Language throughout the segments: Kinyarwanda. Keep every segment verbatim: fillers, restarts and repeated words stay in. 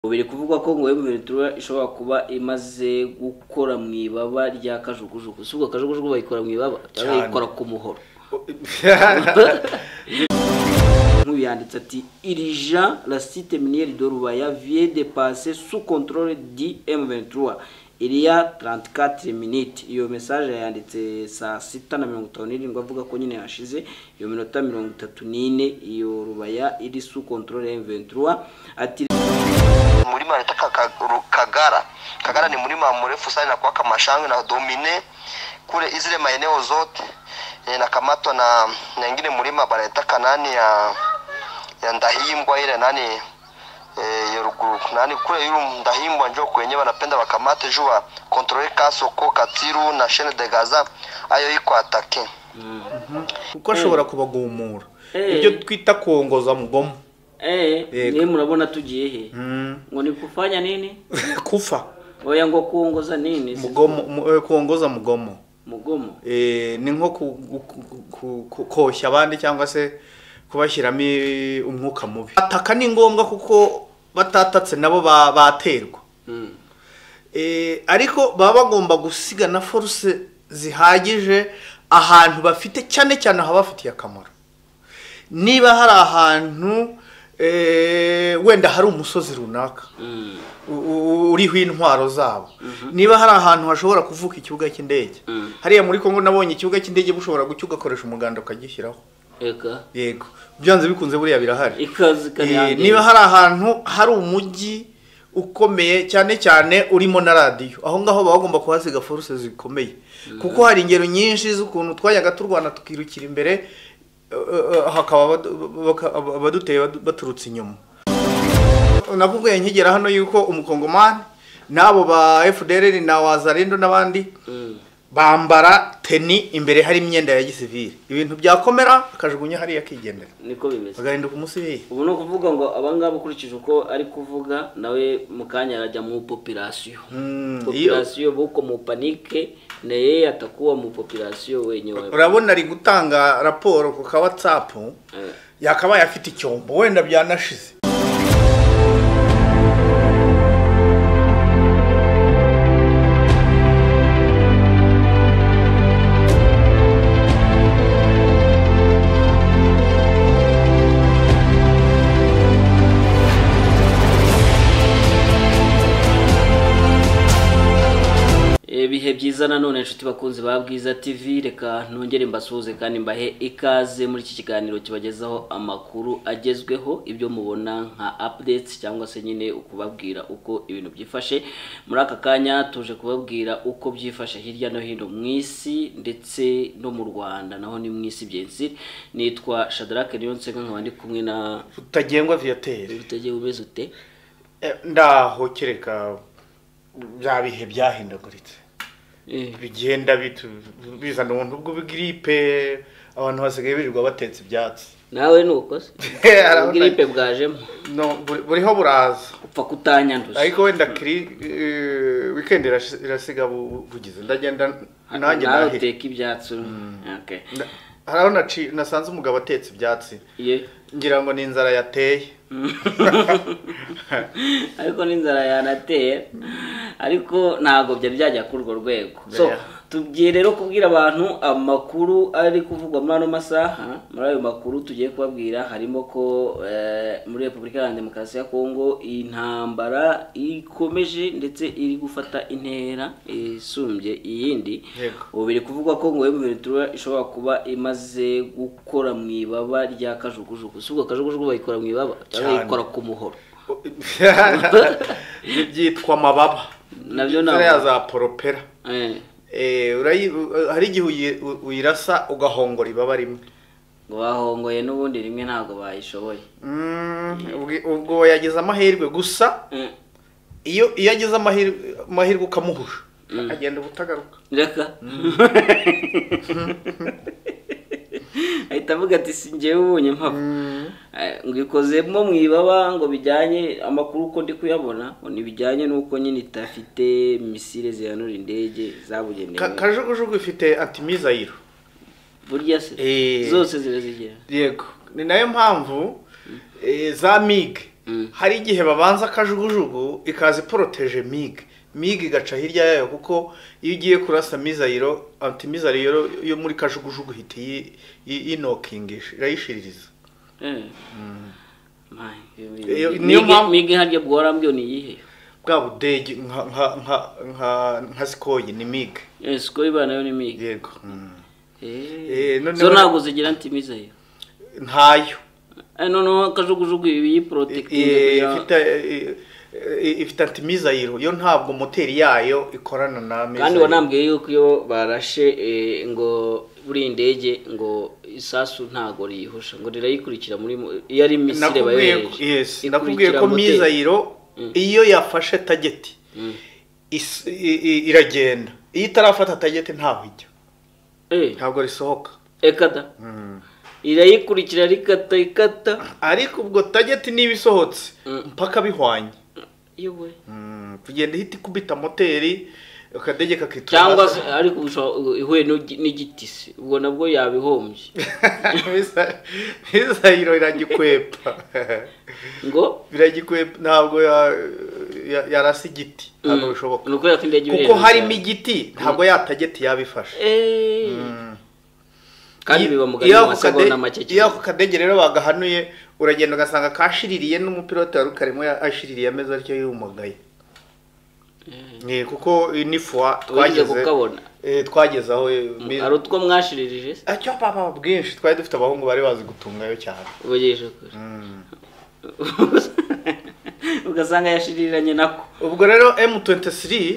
Ubiri kuvuga ko ngo M vingt-trois ishobora kuba imaze gukora mu ibaba rya kajugujugu. Subwo kajugujugu bayikora mu ibaba cyangwa bayikora ku muhoro. Nk'uyanditse ati Irija la site minière de Rubaya vient de passer sous contrôle du M vingt-trois. Il y a trente-quatre minutes. Iyo message yanditse saa sita na mirongo itanu n'irindwi avuga ko nyine hashize iyo minota mirongo itatu n'ine iyo Rubaya iri sous contrôle ya M vingt-trois. Ati muri mareta Kagara Kagara ni muri mrefu sana kwa Kamashangi na domine kule izile maeneo zote e, na kamatwa na na nyingine mlima bareta kanani ya ya Ndahimbwa ile nani eh yoruguru nani kule yuru Ndahimbwa njo kwenye wanapenda bakamate jua controle Kasoko Katiru na chaîne de Gaza ayo iko atake kuko ashobora kubagumura ibyo twita kuongoza mugomo. Eh, ni murabona tugiye he? Ngo ni kufanya nini? Kufa. Oya ngo kuongoza nini? Mugomo kuongoza mugomo. Mugomo. Eh ni nko koshya abandi cyangwa se kubashyiramo umwuka mubi. Ataka ni ngombwa kuko batatatse nabo baterwa. Eh ariko baba bagomba gusiga na force zihagije ahantu bafite cyane cyane habafitiye akamaro. Niba hari ahantu eh wenda hari umusozi runaka uriho intwaro zabo niba hari ahantu hashobora kuvuka ikibuga cy'indege hariya muri Kongo nabonye ikibuga cy'indege bushobora gucyugakoresha umuganda ukagishyiraho eka yego byanze bikunze buriya birahari ikazi kari niba hari ahantu hari umujyi ukomeye cyane cyane urimo na radio aho ngaho bagomba kuhasiga force zikomeye kuko hari ingero nyinshi z'ukuntu twayaga turwana tukirukira imbere hakaba baduteye baturutse inyuma. Nakubwiye nkigera hano yuko umukongomani nabo ba F D L R na Wazalendo nabandi bambara teni imbere hari imyenda ya gisivili ibintu byakomera akajugunya hari yakigendera niko bimeze bagahinda ku musivili. Ubu no kuvuga ngo abangaba ukurikije uko ari kuvuga nawe mukanya arajya mu population population buko mu panique naye atakuwa mu population wenyewe. Urabona ari gutanga raporo ku ka WhatsApp yakaba yafite icyombo wenda byanashize. Ibihe byiza nanone inshuti bakunzi ba Bwiza T V reka nongere mbasuhuze kandi mbahe ikaze muri iki kiganiro kibagezaho amakuru agezweho ibyo mubona nka updates cyangwa se nyine ukubabwira uko ibintu byifashe. Muri aka kanya tuje kubabwira uko byifashe hirya no hino mu isi ndetse no mu Rwanda naho ni mu isi byensi. Nitwa Shadrack Niyonsenga nkabandi kumwe na Rutagengwa Viateur. Rutagengwa umeze ute? Ndaho kereka bya bihe byahindaguritse bigenda bitu bizana umuntu ubwo bigripe abantu basigaye birirwa batetse ibyatsi. Nawe nuko se gripe bwajemo no buriho buraza upfa kutanyanduza ariko wenda kiri weekend irasiga bugize ndagenda nanjye nahe teka ibyatsi. Okay haraho naci nasanze umugabo atetse ibyatsi ngira ngo ni inzara yateye ariko n'inzara yanateye ariko ntago bya byajya kuri urwo rwego. So tugiye rero kubwira abantu amakuru ari kuvugwa muri ano masaha. Muri ayo makuru tugiye kubabwira harimo ko muri Repubulika ya Demokarasi ya Kongo intambara ikomeje ndetse iri gufata intera isumbye iyindi. Ubiri kuvuga ko ngo M vingt-trois ishobora kuba imaze gukora mu ibaba rya kajugujugu. Subwo kajugujugu bayikora mu ibaba cyangwa bayikora ku muhoro. Byitwa mababa nabyo na ya za propera. Eh urayi hari gihe uyirasa ugahongora ibaba rimwe ngo bahongoye n'ubundi rimwe ntago bayishoboye. Ubwo yagize amahirwe gusa iyo iyo yagize amahirwe amahirwe ukamuhusha agenda ubutagaruka reka ahita avuga ati singiye ubonye mpaka ngo ikozemo mu ibaba ngo bijyanye amakuru uko ndi kuyabona ngo nibijyanye nuko nyine itafite misile zihanura indege zabugenewe. Kajugujugu ifite antimissile burya se zose zirazigira. Yego ni nayo mpamvu za MiG hari igihe babanza kajugujugu ikaza iporoteje mig mig igaca hirya yayo kuko iyo ugiye kurasa mizayiro anti mizayiro yo muri kajugujugu hiti inokingisha irayishiririza eh niyo mig harya bworambyo ni yihe bwa budege nka nka nka nka sikoyi ni mig eh sikoyi bana yo ni mig yego eh so nago zigira anti mizayiro ntayo no no kajugujugu iyi protecting ifite ifite antimizayiro yo ntabwo moteri yayo ikorana na mizayiro kandi wanambwiye yuko iyo barashe ngo buri indege ngo isasu ntago riyihusha ngo rirayikurikira muri iyo ari misile bayohereje yes nakubwiye ko mizayiro iyo yafashe target iragenda iyo itarafata target ntaho ijya eh ntabwo risohoka ekada irayikurikira rikata ikata ariko ubwo target niba isohotse mpaka bihwanye yewe kugenda hiti kubita moteri akadege kakitura cyangwa ariko ihuye n'igitisi ubwo nabwo yabihombye mizayiro iragikwepa ngo biragikwepa ntabwo yarasi igiti ntabwo bishoboka nuko yakindege kuko harimo igiti ntabwo yatageti yabifasha eh kandi biba mugari amasegonda make cyane iyo kadege rero bagahanuye uragenda ugasanga kashiririye n'umupilote warukarimo ashiririye ameza aricyo yumagaye eh kuko ni fwa twageze eh twageze aho ari utwo mwashiririje acyo papa bwinshi twari dufite abahungu bari bazi gutungayo cyane ubugeshe kuri ugasanga yashiriranye nako ubwo rero M twenty-three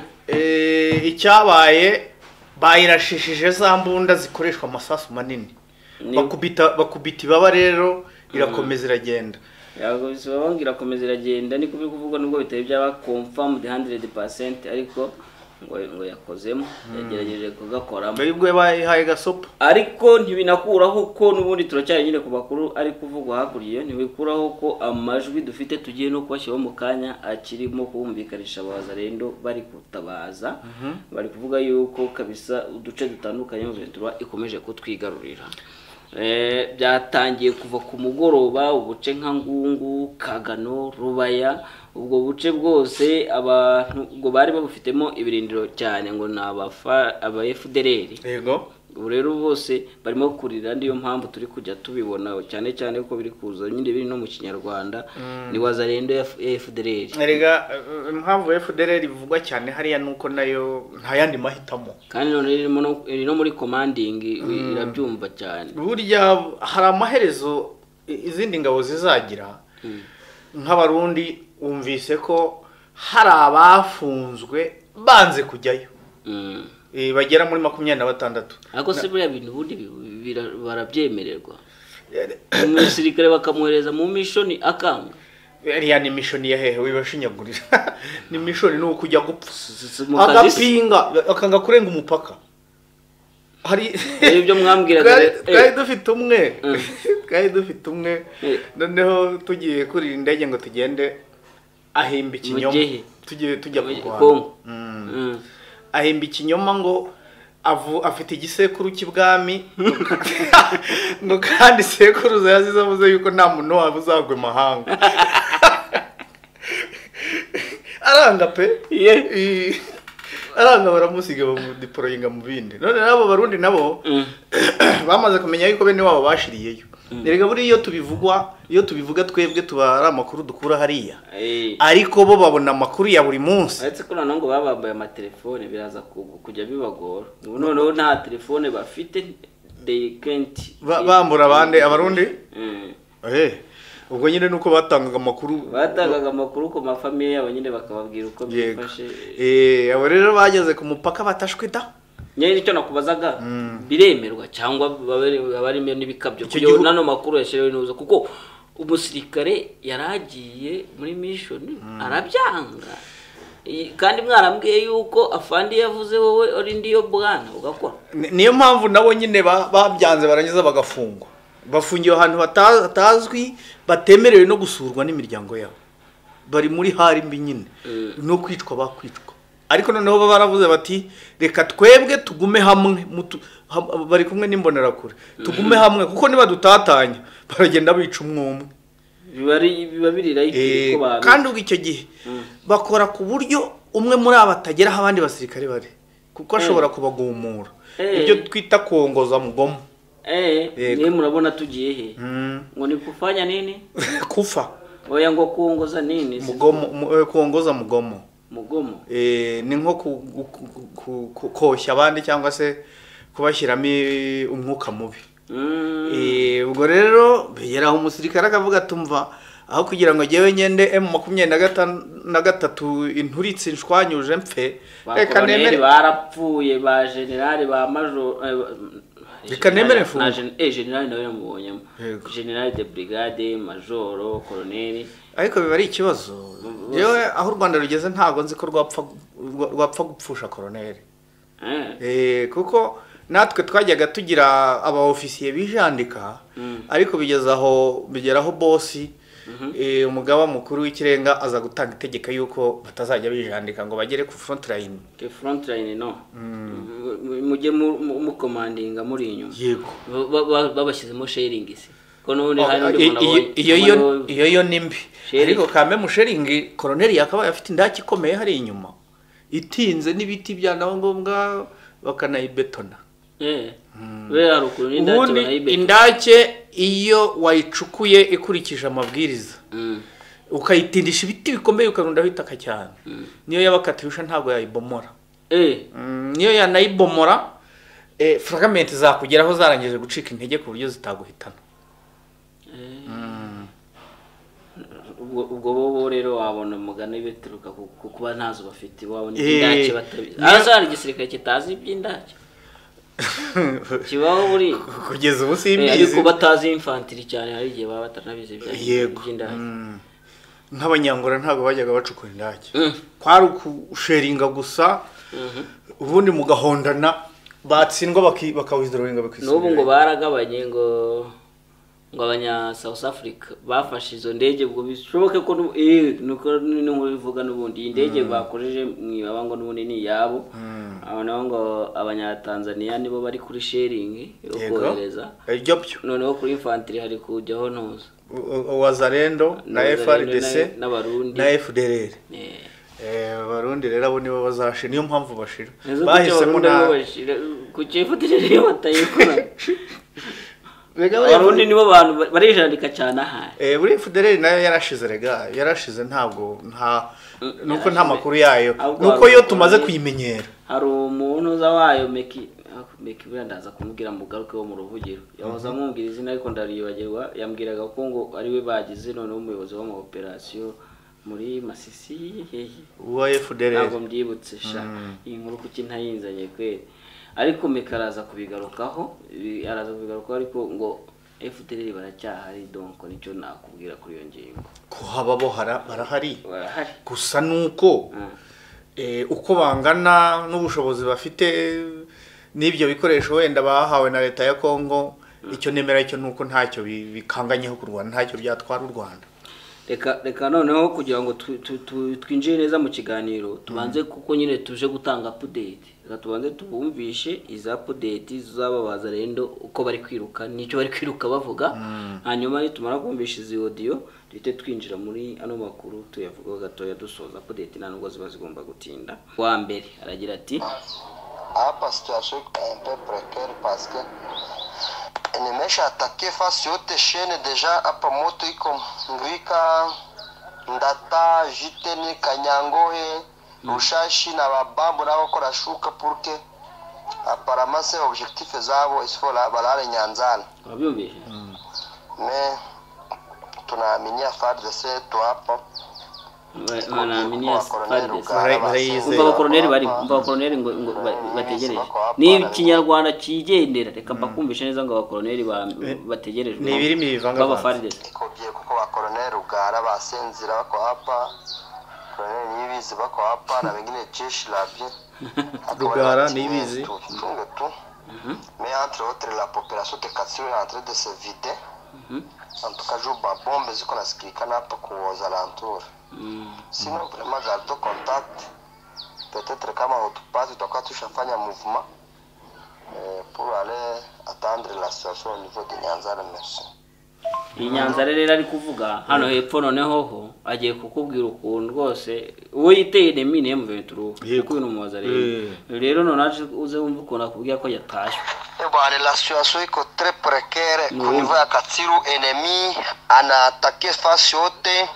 eh icyabaye bayirashishije za mbunda zikoreshwa amasasu manini bakubita bakubita ibaba rero irakomeza iragenda yago bisabongira komeza iragenda niko biri kuvugwa nubwo bitari byaba confirmed one hundred percent ariko ngo ngo yakozemo yagerageje kugakoramo bibwe bayihaye gasopo ariko ntibinakuraho ko nubundi turacyari nyine ku bakuru ari kuvugwa hakuriye ntibikuraho ko amajwi dufite tugiye no kubashyiraho mu kanya akirimo kumvikanisha abazarendo bari kutabaza bari kuvuga yuko kabisa uduce dutandukanye mu Ventura ikomeje kutwigarurira eh byatangiye kuva ku mugoroba ubuce nka Ngungu Kagano Rubaya ubwo buce bwose abantu ngo bari babufitemo ibirindiro cyane ngo nabafa aba F D L R yego rero bose barimo kurira ndiyo mpamvu turi kujya tubibona cyane cyane ko biri kuza nyine biri no mu Kinyarwanda ni wazarendo ya F D L R erega impamvu F D L R bivugwa cyane hariya nuko nayo nta yandi mahitamo kandi none iri no muri commanding irabyumva cyane burya hari amaherezo izindi ngabo zizagira nk'abarundi umvise ko hari abafunzwe banze kujyayo eh bagera muri makumyabiri na batandatu ako se buriya bintu bundi barabyemererwa umusirikare bakamwohereza mu mission akanga Eriya ni mission ya hehe wibashinyagurira ni mission no kujya gupfa agapinga akanga kurenga umupaka hari ibyo mwambwiraga kandi dufite umwe kandi dufite umwe noneho tugiye kuri indege ngo tugende ahimba ikinyoma tugiye tujya ku Rwanda ahimba ikinyoma ngo avu afite igisekuru cy'ibwami ngo kandi sekuruza yazize avuze yuko nta muntu wabuzagwe mahanga aranga pe ye aranga baramusiga bamudiporoyinga mu bindi none nabo barundi nabo bamaze kumenya yuko bene wabo bashiriyeyo nerega buri iyo tubivugwa iyo tubivuga twebwe tuba ari amakuru dukura hariya ariko bo babona amakuru ya buri munsi aretse ko nanone ngo babambaye ama telefone biraza kujya bibagora noneho nta telefone bafite they can't bambura abande abarundi eh ubwo nyine nuko batangaga amakuru batangaga amakuru ku mafamiye yabo nyine bakababwira uko bifashe eh abo rero bageze ku mupaka batashwe da nyine icyo nakubazaga biremerwa cyangwa abarimo n'ibikabyo kuyo nano makuru yashirewe nuzo kuko umusirikare yaragiye muri mission arabyanga kandi mwarambwiye yuko afandi yavuze wowe uri ndiyo bwana ugakora niyo mpamvu nabo nyine babyanze barangiza bagafungwa bafungiye ahantu batazwi batemerewe no gusurwa n'imiryango yabo bari muri hari mbi nyine no kwicwa bakwicwa ariko noneho baravuze bati reka twebwe tugume hamwe bari kumwe n'imbonerakure tugume hamwe kuko niba dutatanya baragenda bica umwumwe biba birira iki ko ba kandi ubwo icyo gihe bakora ku buryo umwe muri aba atagera aho abandi basirikare bari kuko ashobora kubagumura ibyo twita kuongoza mugomo. Eh, ni murabona tugiye he ngo ni kufanya nini kufa oya ngo kuongoza nini mugomo kuongoza mugomo mugomo eh ni nko koshya abandi cyangwa se kubashyiramo umwuka mubi. Eh ubwo rero bigeraho umusirikare akavuga tumva aho kugira ngo jewe nyende M makumyabiri na gatatu inturitse nshwanyuje mpfe reka nemere barapfuye ba general ba major reka nemere fu eh general nawe namubonyemo general de brigade major colonel ariko biba ari ikibazo jewe aho u Rwanda rugeze ntago nzi ko rwapfa rwapfa gupfusha colonel eh kuko natwe twajyaga tugira aba officier bijandika ariko bigeza aho bigeraho bossi eh umugaba mukuru w'ikirenga aza gutanga itegeka yuko batazajya bijandika ngo bagere ku front line. Ke front line no mujye mu commandinga muri inyuma yego babashyizemo sharing isi ko none hari iyo iyo iyo yo nimbi ariko kame mu sharing colonel yakaba afite indaki ikomeye hari inyuma itinze n'ibiti bya naho ngombwa bakanayibetona. Eh we arukuru n'indake banayibetona indake iyo wayicukuye ikurikije amabwiriza ukayitindisha ibiti bikomeye ukarunda hitaka cyane niyo yabakatisha ntabwo yayibomora. Eh niyo yanayibomora eh fragment zakugeraho zarangije gucika intege ku buryo zitaguhitana. ubwo bo rero wabona mugana bituruka kuba ntazo bafite wabona indake batabizi azari igisirikare kitazi iby'indake kibaho buri kugeza ubu simbizi ariko batazi infantry cyane hari igihe baba batanabizi by'indake nk'abanyangora ntago bajyaga bacukura indake kwari ukusharinga gusa ubundi mugahondana batsindwa bakawizdoringa bakisubira. N'ubu ngo baragabanye ngo ngo abanya South Africa bafashe izo ndege ubwo bishoboke ko eh nuko n'inko bivuga n'ubundi indege bakoreje mwibaba ngo n'ubundi ni yabo abana ngo abanya Tanzania nibo bari kuri sharing yo kohereza iryo byo noneho kuri infantry hari kujyaho ntuza Wazalendo na F R D C n'abarundi na F D L R eh abarundi rero abo nibo bazashe niyo mpamvu bashira bahisemo na kucifatije yo batayikora abarundi nibo bantu barijandika cyane aha eh buri F D L R nayo yarashize rega yarashize ntabwo nta nuko nta makuru yayo nuko yo tumaze kuyimenyera. Hari umuntu za wayo meki meki birandaza kumubwira mugaruke wo mu ruvugiro yahoza amubwira izina ariko ndariyibagirwa yambwiraga ko ngo ari we bagize none umuyobozi wa mu operation muri Masisi wa F D L R ntabwo mbyibutse sha iyi nkuru kuki ntayinzanye kwe ariko mekaraza kubigarukaho araza kubigarukaho ariko ngo F D L R baracyahari donc nicyo nakubwira kuri iyo ngingo ko haba bo barahari gusa nuko eh uko bangana n'ubushobozi bafite n'ibyo bikoresho wenda bahawe na leta ya Kongo icyo nemera icyo nuko ntacyo bikanganyeho ku Rwanda ntacyo byatwara u Rwanda. Reka reka noneho kugira ngo twinjire neza mu kiganiro tubanze kuko nyine tuje gutanga update reka tubanze tubumvishe iza update zababaza rendo uko bari kwiruka nicyo bari kwiruka bavuga hanyuma nitumara kumvisha izi audio duhite twinjira muri ano makuru tuyavuga gatoya dusoza update nanubwo ziba zigomba gutinda. Wa mbere aragira ati hapa situation un peu précaire parce que nimesha attaquer face yote chaîne déjà hapa moto iko ngwika ndata jiteni kanyangohe rushashi na babambo nabo kora shuka pour que apparemment c'est objectif zabo isfola balale nyanzana wabyumvise mais tunaamini F A R D C tu hapa naamini umva colonel bari umva colonel ngo bategereje ni ikinyarwanda kigendera reka bakumvisha neza ngo abakoloneli bategereje ni ibirimi bivanga baba Faridesi ikobiye kuko abakoloneli ugara basenzira bako hapa colonel nibizi bako hapa na wengine jeshi la bien Rugara nibizi tunge tu mais entre autres la population de Katsiru est en train de se vider en tout cas jour ba bombe ziko nasikikana hapa kuoza alentour sinon vraiment garde contact peut-être kama utupasi tutakuwa tushafanya mouvement pour aller attendre la situation au niveau de Nyanzara. Merci. iyi Nyanza rero ari kuvuga hano hepfo noneho ho agiye kukubwira ukuntu rwose uwo yiteye demi ne M vingt-trois kuko uyu muwaza rero rero none aje uze wumva ukuntu akubwira ko yatashe. Bwana, la situation iko très précaire au niveau ya Katsiru. Ennemi anatake fasi yote.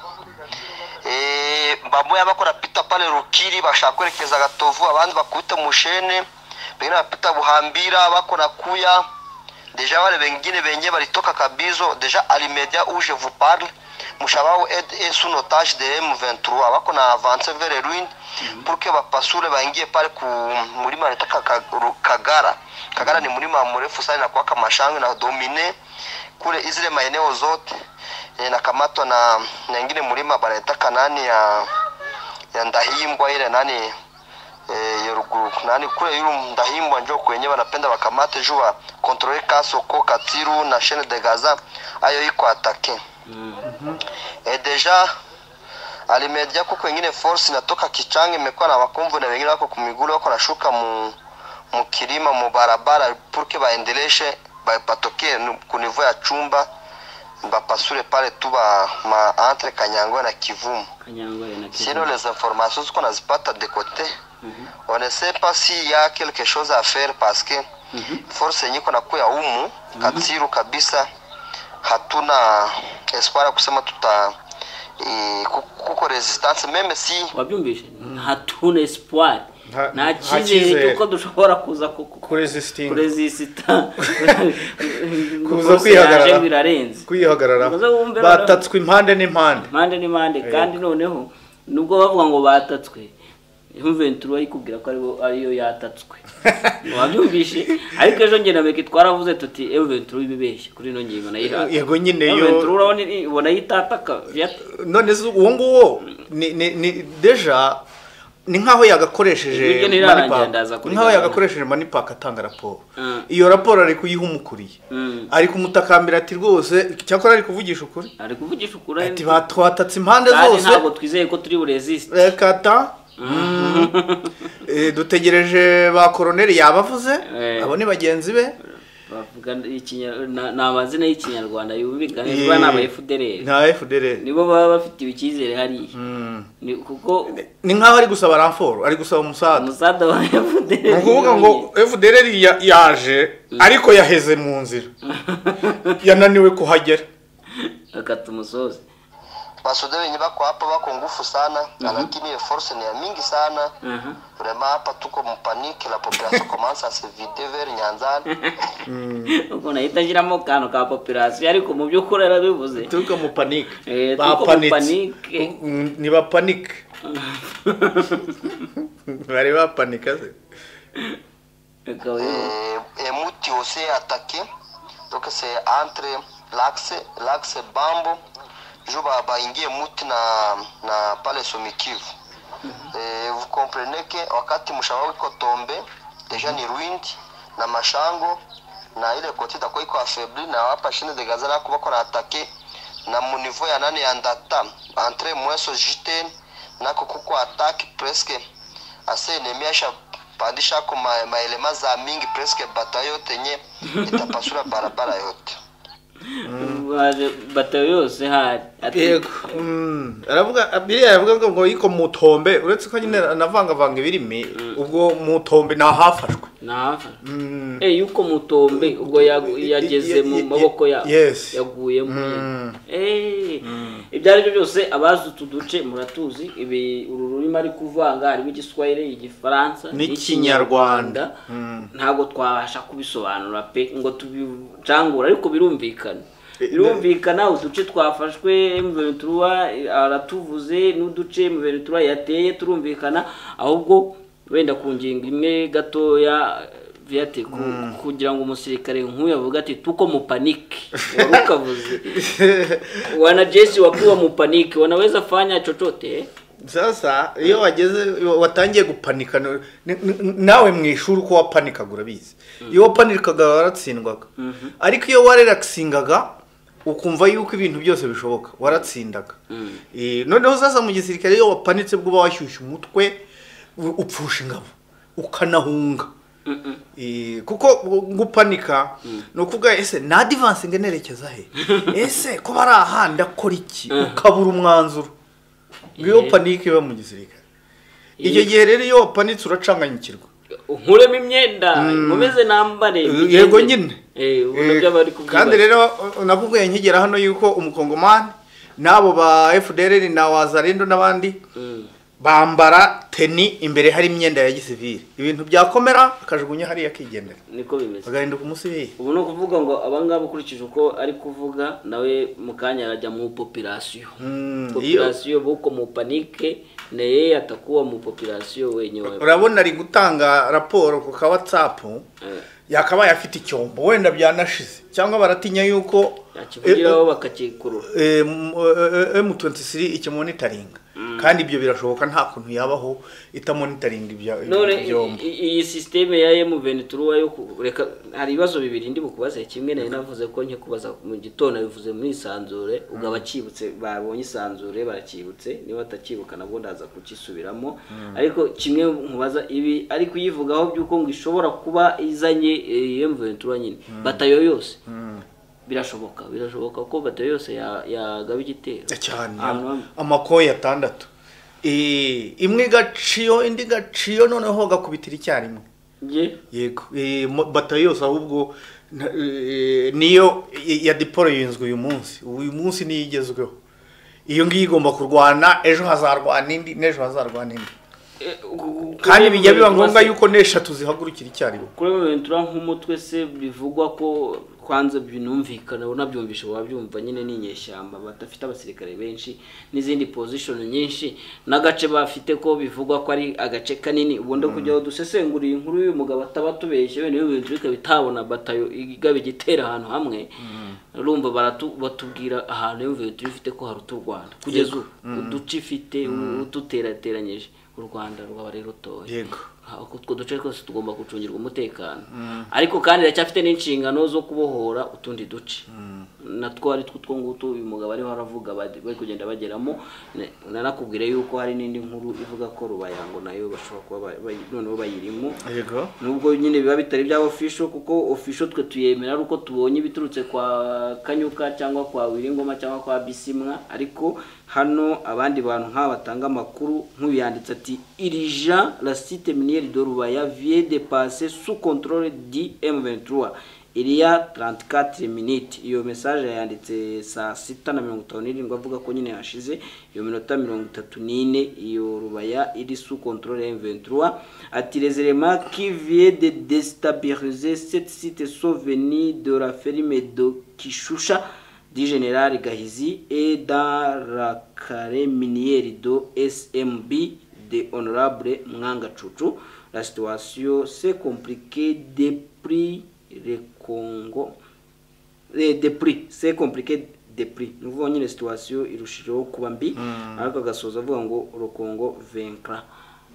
Eh, bamoya bakora pita pale Rukiri bashaka kwerekeza Gatovu, abandi bakubita mushene, bengine bapita Buhambira bakora kuya. Deja wale wengine benye balitoka Kabizo, deja alimedia où je vous parle, mushabao est sous otage de M vingt-trois, bako na avance vers ruine pour que bapasure baingie pale ku mulima nataka Kagara. Kagara ni mulima mrefu sana na kwa Kamashangu na domine kule izile maeneo zote. E, na kamato na na nyingine mulima banataka nani ya ya Ndahimbwa ile nani eh yoruguru nani kule yuru Ndahimbwa njo kwenye wanapenda bakamate jua contrôler Kasoko Katsiru na chaîne de Gaza ayo iko atake. Mm -hmm. E deja alimedia kuko wengine force inatoka Kichange imekuwa na makomvu na wengine wako kumigulu wako nashuka mu mu kilima mu barabara pour que baendeleshe bapatoke ku niveau ya chumba bapasure pale tu ba ma entre Kanyangwe na Kivumu. Kanyangwe na Kivumu. Sinon les informations qu'on a zipata de côté. Mm -hmm. On ne sait pas s'il y a quelque chose à faire parce que mm -hmm. force yenye kuna kuya humu Katsiru kabisa hatuna espoir kusema tuta e, kuko resistance même si wabyumvishe hatuna espoir na chize uko dushobora kuza kuresisting kuresista kuza kwihagarara kwihagarara batatswe impande n'impande impande n'impande kandi noneho nubwo bavuga ngo batatswe M vingt-trois ikubwira ko aribo ariyo yatatswe wabyumvishe ariko ejo nge nabeke twaravuze tuti M vingt-trois ibibeshye kuri no ngingo nayiha yego nyine yo M vingt-trois urabona ubona yitataka none uwo nguwo ni ni deja ni nkaho yagakoresheje nkaho yagakoresheje Manipack atanga raporo iyo raporo ari kuyiha umukuriye ari kumutakambira ati rwose cyakora ari kuvugisha ukuri ari kuvugisha ukuri ati batwatatse impande zose ntabwo twizeye ko turi buresist kata eh dutegereje ba colonel yabavuze abo ni bagenzi be bavuga n'amazina y'ikinyarwanda yumvikana n'aba F D L na F D L nibo baba bafite ibikizere hari ni kuko ni nkaho ari gusaba ranfort ari gusaba umusada umusada wa F D L nukuvuga ngo F D L yaje ariko yaheze mu nzira yananiwe kuhagera akatumusoze Basude wenye bako hapa bako ngufu sana, mm -hmm. Lakini force ni ya mingi sana. Mm -hmm. Vraiment hapa tuko mpanique, la population commence à se vider vers Nyanzani. Uko nahitajira mo kano ka population ariko mu byukuri arabivuze. Tuko mu panique. Eh tuko mu panique. Ni ba panique. Bari ba panique se. Eh et muti aussi attaqué. Donc c'est entre l'axe l'axe Bambo Juba baingie muti na na pale Somikivu. Mm -hmm. Eh, vous comprenez que wakati mshawa wiko tombe deja ni ruined na mashango na ile koti tako iko affaibli na hapa shine de Gaza ko bako na attaquer na mu niveau ya nane ya Ndata entre Mweso Jiten na kuko attaque presque assez ennemi asha pandisha ko ma, ma elema za mingi presque batayo tenye itapasura barabara yote. Waje batayo yose hari yego aravuga abiri aravuga ngo yiko mutombe uretse ko nyine navanga vanga ibirimi ubwo mutombe na hafashwe nafa eh yuko mutombe ubwo yageze mu maboko ya yaguyemo eh ibyari byo byose abazi tuduce muratuzi ibi ururimi ari kuvanga ari w'igiswahili igifaransa n'ikinyarwanda ntago twabasha kubisobanura pe ngo tubicangura ariko birumvikana birumvikana uduce twafashwe M vingt-trois aratuvuze n'uduce M vingt-trois yateye turumvikana ahubwo wenda kunginga imwe gatoya vyate kugira ngo umusirikare nk'uyu avuga ati tuko mu panique warukavuze wana Jesse wakiwa mu panique wanaweza fanya chochote sasa iyo wageze watangiye gupanika nawe mwishuru ko wapanikagura bizi iyo wapanikaga waratsindwaga ariko iyo warelaxingaga ukumva yuko ibintu byose bishoboka waratsindaga eh noneho sasa mu gisirikare iyo wapanitse bwo washyushye umutwe upfusha ingabo ukanahunga kuko gupanika ni ukuvuga ese na advance ngenerekeza he ese ko bari ahandi akora iki ukabura umwanzuro ngiyo panike iba mu gisirikare icyo gihe rero iyo panitse uracanganyikirwa nkuremo imyenda nkomeze nambare yego nyine eh kandi rero nakubwiye nkigera hano yuko umukongomani nabo ba F D L R na Wazalendo n'abandi bambara teni imbere hari imyenda ya gisivili ibintu byakomera akajugunya hari yakigendera niko bimeze bagahinduka umusivili ubu no kuvuga ngo abangaba ukurikije uko ari kuvuga nawe mukanya arajya mu population population buko mu panike neye atakuwa mu population wenyewe urabona ari gutanga raporo ku ka WhatsApp yakabaye afite icyombo wenda byanashize cyangwa baratinya yuko yakivugiraho bakakikurura M twenty-three ikimonitoringa kandi ibyo birashoboka nta kuntu yabaho itamonitoringa ibyo byombo iyi systeme ya M twenty-three yo kureka hari ibibazo bibiri ndi bukubaze kimwe nayo navuze ko nke kubaza mu gitondo bivuze muri isanzure ugaba kibutse babonye isanzure barakibutse niba atakibuka nabwo ndaza kukisubiramo ariko kimwe nkubaza ibi ari kuyivugaho byuko ngo ishobora kuba izanye M twenty-three nyine batayo yose birashoboka birashoboka ko batayo yose yagaba igitero cyane amakoye atandatu eh imwe gaciyo indi gaciyo noneho gakubitira icyarimwe yego batayo yose ahubwo niyo ya deployinzwe uyu munsi uyu munsi ni igezweho iyo ngiye igomba kurwana ejo hazarwana indi nejo hazarwana indi kandi bijya biba ngombwa yuko neshatu zihagurukira icyarimwe kuri Ventura nk'umutwe se bivugwa ko kwanza binumvikana unabyumvisha wabyumva nyine n'inyeshyamba batafite abasirikare benshi n'izindi position nyinshi nagace bafite ko bivugwa ko ari agace kanini ubonde kujyaho dusesenguriye inkuru y'uyu mugabo atabatubeshye bene yo Ventura bitabona batayo igabe gitera ahantu hamwe urumva baratu batubwira ahantu yo Ventura ifite ko haruta u Rwanda kugeza uduce ifite ututerateranyije u Rwanda rwaba rero toye yego utwo duce twose tugomba gucungirwa umutekano ariko kandi iracyafite n'inshingano zo kubohora utundi duce natwo ari two ngutu uyu mugabo ari haravuga bari kugenda bageramo narakubwire yuko hari n'indi nkuru ivuga ko Rubayango nayo bashobora kuba noneho bayirimo yego nubwo nyine biba bitari bya official kuko official twe tuyemera uko tubonye biturutse kwa Kanyuka cyangwa kwa Wiringoma cyangwa kwa Bisimwa ariko hano abandi bantu nka batanga makuru nk'uyanditse ati irija la site minière de Rubaya vient de passer sous contrôle du M twenty-three il y a trente-quatre minutes iyo message yanditse saa sita na mirongo itanu n'irindwi avuga ko nyine hashize iyo minota mirongo itatu n'ine iyo Rubaya iri sous contrôle M twenty-three ati les éléments qui viennent de déstabiliser cette site sont venus de la ferme de Kishusha du général Gahizi et dans la carré minière de S M B de honorable Mwanga Chuchu. La situation s'est compliquée depuis le Congo. Des prix, c'est compliqué des prix. Nous voyons une situation irushijeho kuba mbi ariko gasoza avuga ngo le Congo vaincra.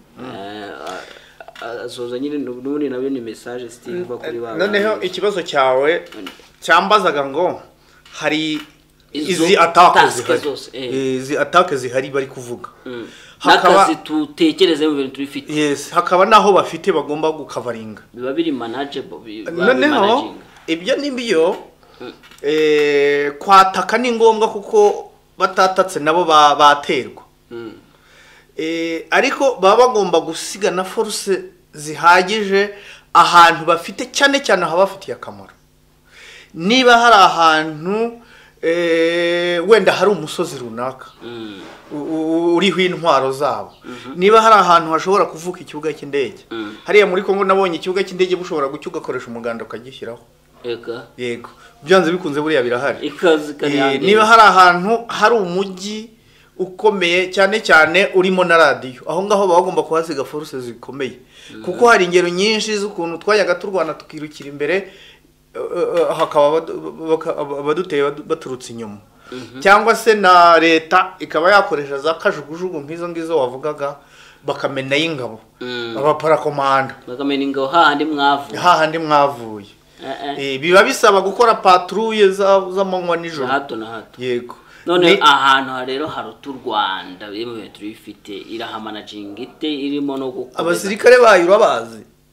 Asoza nyine n'ubundi nabyo ni message stiva kuri baba. Noneho ikibazo cyawe cyambazaga ngo hari izi attaque zihari izi attaque zihari bari kuvuga hakaba tutekereze mu bintu tubifite yes hakaba naho bafite bagomba gukavaringa biba biri manageable noneho ibyo nimbiyo eh kwataka ni ngombwa kuko batatatse nabo baterwa eh ariko baba bagomba gusiga na force zihagije ahantu bafite cyane cyane aho bafitiye akamaro niba hari ahantu eh wenda hari umusozi runaka uriho intwaro zabo niba hari ahantu hashobora kuvuka ikibuga cy'indege hariya muri Kongo nabonye ikibuga cy'indege bushobora gucyuga koresha umuganda ukagishyiraho eka yego byanze bikunze buriya birahari ikazi kanyande niba hari ahantu hari umujyi ukomeye cyane cyane urimo na radio aho ngaho bagomba kuhasiga force zikomeye kuko hari ingero nyinshi z'ukuntu twayaga turwana tukirukira imbere hakaba abaduteye baturutse inyuma cyangwa se na leta ikaba yakoresha za kajugujugu nk'izo ngizo wavugaga bakamena y'ingabo abaparakomanda bakamena ingabo hahandi mwavuye hahandi mwavuye eh biba bisaba gukora patrouille z'amanywa nijoro hato na hato yego none ahantu rero haruta u Rwanda bimwe turifite iraha managing ite irimo no gukora abasirikare bayo urabazi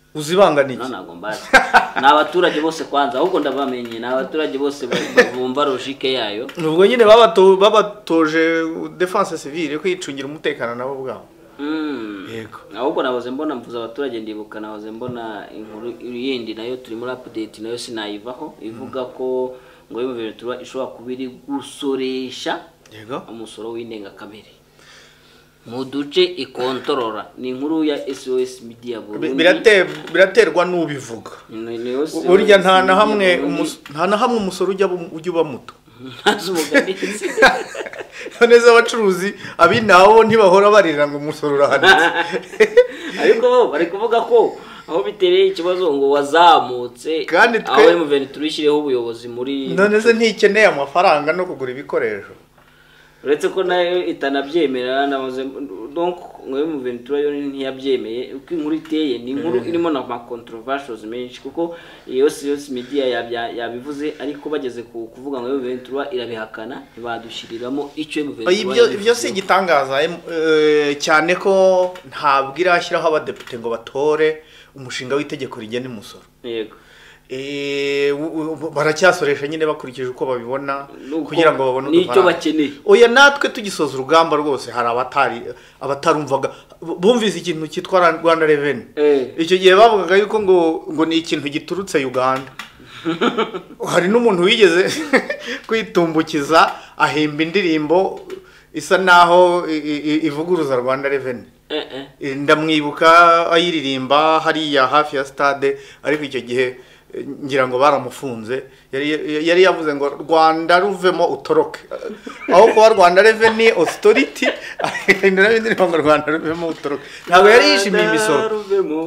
uzibanganiye no ntago mbazi ni abaturage bose kwanza ahubwo ndabamenye ni abaturage bose bumva logique yayo nubwo nyine babato babatoje defense civile kwicungira umutekano nabo bwabo mm yego ahubwo naboze mbona mvuza abaturage ndibuka naboze mbona inkuru yindi nayo turi muri update nayo sinayivaho ivuga ko ngo y'umuventura ishobora kubiri gusoresha yego umusoro w'indenga kamere mu duce ikontorora ni inkuru ya S O S Media Burundi biraterwa n'ubivuga burya nta na hamwe nta na hamwe umusoro ujya ujya uba muto azumuganizi neza abacuruzi abinaho ntibahora barira ngo umusoro urahanitse ariko bo bari kuvuga ko aho bitereye ikibazo ngo wazamutse kandi twe aho y'umuventura ishyireho ubuyobozi muri none se ntikeneye amafaranga no kugura ibikoresho uretse ko nayo itanabyemera navuze donc ngo y'umuventura yo ntiyabyemeye uko inkuru iteye ni inkuru irimo na controversies menshi kuko iyo S O S Media yabivuze ariko bageze ku kuvuga ngo y'umuventura irabihakana ntibadushiriramo icyo y'umuventura ibyo ibyo si gitangaza cyane ko ntabwo irashyiraho abadepite ngo batore umushinga w'itegeko rigena umusoro yego eh baracyasoresha nyine bakurikije uko babibona kugira ngo babone nicyo bakeneye oya natwe tugisoza urugamba rwose hari abatari abatarumvaga bumvise ikintu cyitwa Rwanda Revenue icyo gihe bavugaga yuko ngo ngo ni ikintu giturutse Uganda hari n'umuntu wigeze kwitumbukiza ahimba indirimbo isa naho ivuguruza Rwanda Revenue ndamwibuka ayiririmba hariya hafi ya stade ariko icyo gihe ngira ngo baramufunze yari yari yavuze ngo Rwanda ruvemo utoroke aho kwa Rwanda Revenue Authority n'ibindi ngo Rwanda ruvemo utoroke ntabwo yari yishimiye imisoro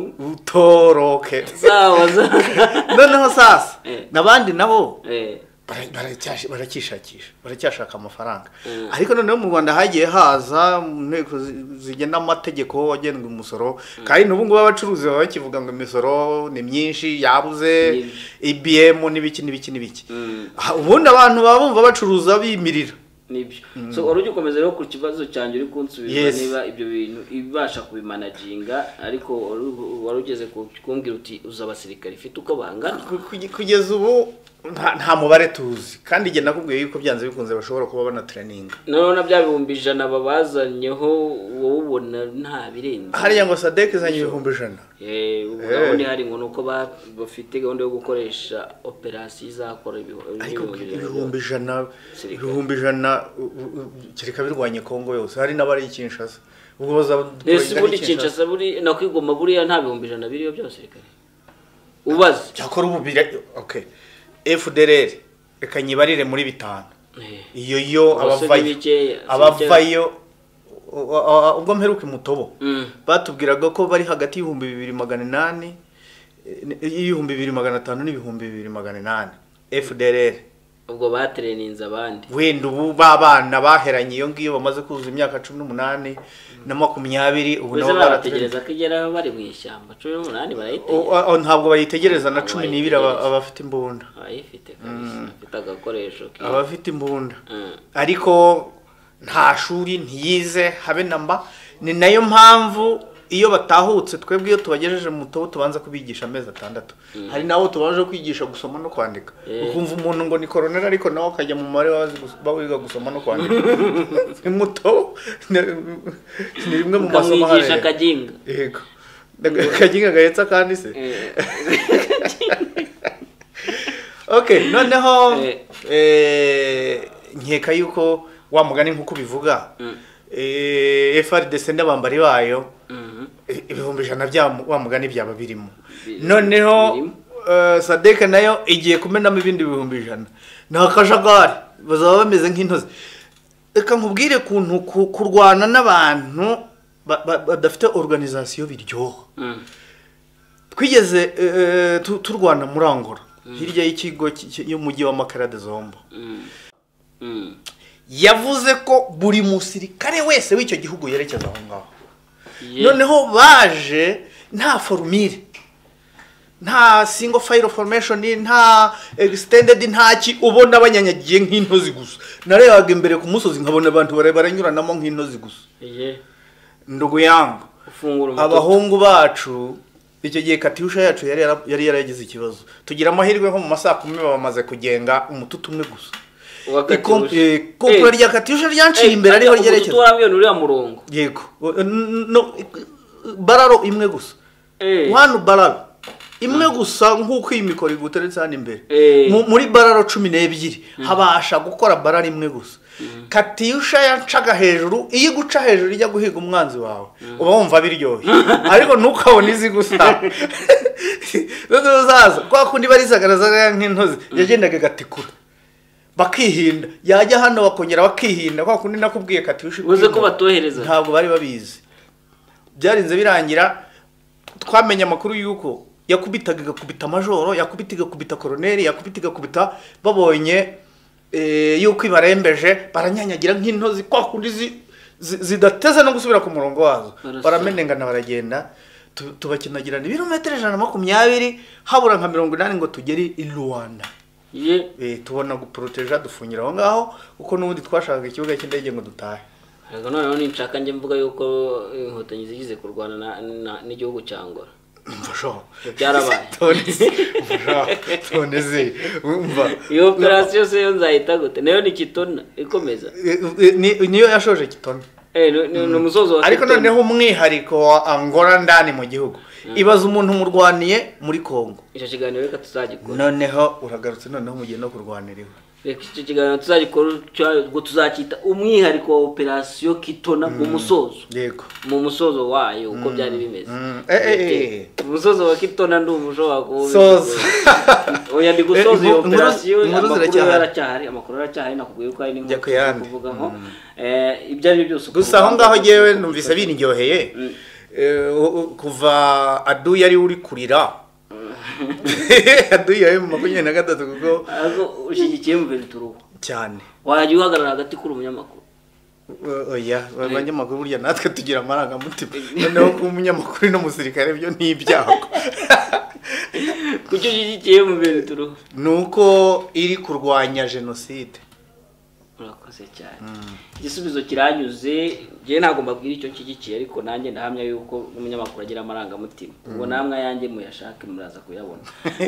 utoroke sawa noneho sasa nabandi nabo baracyashakisha baracyashaka amafaranga ariko noneho mu Rwanda hagiye haza nteko zigena amategeko agenga umusoro kandi n'ubu ngo abacuruzi baba bakivuga ngo imisoro ni myinshi yabuze I B M n'ibiki n'ibiki n'ibiki ubundi abantu baba bumva bacuruza bimirira nibyo so urugi ukomeza rero ku kibazo cyanje uri kunsubiza niba ibyo bintu ibasha kubimanaginga ariko warugeze kumbwira uti uza abasirikare ifite uko bangana kugeza ubu nta mubare tuzi kandi igihe nakubwiye yuko byanze bikunze bashobora kuba bana training none bya bihumbi ijana babazanyeho wowe ubona nta birenze hariya ngo Sadek izanye ibihumbi ijana eh ubundi hari ngo nuko bafite gahunda yo gukoresha operation izakora ibihumbi ijana ibihumbi ijana kireka birwanye Kongo yose hari n'abari Kinshasa ubwo baza ese buri Kinshasa buri nakwigoma buriya nta bihumbi ijana biriyo byose reka ubaze cyakora ubu bire okay F D R reka nyibarire muri bitanu iyo yo abavayo abavayo ubwo mperuke mutobo batubwiraga ko bari hagati y'ibihumbi bibiri magana inani y'ibihumbi bibiri magana atanu n'ibihumbi bibiri magana inani F D R ubwo batreninze abandi wenda ubu babana baheranye iyo ngiyo bamaze kuzuza imyaka cumi n'umunani na makumyabiri ubu nabo barategereza kugera bari mu ishyamba cumi n'umunani barayitegereza ntabwo bayitegereza na cumi n'ibiri abafite imbunda ayifite kabisa afite agakoresho abafite imbunda ariko nta shuri ntiyize habe namba ni nayo mpamvu iyo batahutse twebwe iyo tubagejeje mu muto tubanza kubigisha amezi atandatu hari nawo tubaje kwigisha gusoma no kwandika ukumva umuntu ngo ni colonel ariko nawo akajya mu mare wazi bawiga gusoma no kwandika ni muto ni rimwe mu masomo hari kwigisha kajinga yego kajinga gahetsa kandi se okay noneho eh nkeka yuko wa mugani nkuko bivuga eh F R D C n'abambari bayo ibihumbi ijana bya wa mugani byaba birimo noneho Sadek nayo igiye kumenamo ibindi bihumbi ijana nakajagari bazaba bameze nk'intozi reka nkubwire kuntu kurwana n'abantu badafite organisation biryoha twigeze turwana muri Angola hirya y'ikigo y'umujyi wa Makarade Zombo yavuze ko buri musirikare wese w'icyo gihugu yerekeza aho ngaho noneho baje nta formule nta single file formation nta extended ntaki ubona abanyanyagiye nk'intozi gusa narebaga imbere ku musozi nkabona abantu bare baranyuranamo nk'intozi gusa ndugu yangu abahungu bacu icyo gihe Katyusha yacu yari yara- yari yaragize ikibazo tugira amahirwe nko mu masaha kumi bamaze kugenga umututu umwe gusa Wa Katyusha. kopura rya Katyusha ryanciye imbere ariho ryerekeza turambiye nuriya murongo yego no bararo imwe gusa eh one bararo imwe gusa nk'uko iyi mikoro iguteretse hano imbere Eh. Mu- muri bararo cumi n'ebyiri habasha gukora bararo imwe gusa Katyusha yancaga hejuru iyo guca hejuru ijya guhiga umwanzi wawe uba wumva biryoshye ariko ntukabone izi gusa uzaza kwa kundi barisagarazaga nk'intozi yagendaga gatikura bakihinda yajya hano bakongera bakihinda kwa kundi nakubwiye Katyusha uze ko batohereza ntabwo bari babizi byarinze birangira twamenye amakuru yuko yakubitaga igakubita majoro yakubita igakubita koroneri yakubita igakubita babonye eh, yuko ibarembeje baranyanyagira nk'intozi kwa kundi zi- zi- zidateze no gusubira ku murongo wazo Barasa. baramenengana baragenda tu- tubakinagirana ibirometero ijana na makumyabiri habura nka mirongo inani ngo tugere i Rwanda ye eh, tubona guproteja dufungira aho ngaho kuko n'ubundi twashakaga ikibuga cy'indege ngo dutahe ariko noneho ninshaka njye mvuga yuko inkotanyi zigize kurwana na- na- n'igihugu cya Angola mfasho byarabaye toneze toneze umva iyo operation se yo nzahita gute nayo ni kitona ikomeza Ni- niyo yashoje kitona eh ni- ni ni umusozo wa ariko Kitona. noneho umwihariko wa Angola ndani mu gihugu ibaza umuntu murwaniye muri Kongo icyo kiganiro reka tuzagikora noneho uragarutse noneho mugiye no kurwanira iwe reka icyo kiganiro tuzagikora cya- ubwo tuzacyita umwihariko wa operation kitona mu musozo yego mu musozo wayo uko byari bimeze Mm. Eh, eh, eh. umusozo wa kitona ndi umushobora kuba Soza. oya ndi gusoza iyo Eh, inkuru- operation inkuru amakuru ziracyahari. yaracyahari amakuru aracyahari nakubwiye ko ari Jya n'inkuru ku yandi. kuvugaho eh ibyo ari byo byose gusa aho ngaho jewe numvise biniryoheye Eh, u- u- kuva adu yari uri kurira adu yari mu makumyabiri na gatatu kuko aho ushyigikiye mu bintu turuhu cyane wajya uhagarara hagati kuri umunyamakuru O- oya abanyamakuru burya natwe tugira amarangamutima noneho kuba umunyamakuru n'umusirikare byo ni ibyago kuki ushyigikiye mu bintu turuhu nuko iri kurwanya jenoside urakoze cyane igisubizo kiranyuze njyewe ntabwo mbabwira icyo nshyigikiye ariko nanjye ndahamya yuko n'umunyamakuru agira amarangamutima ubwo namwe ayanjye muyashake muraza kuyabona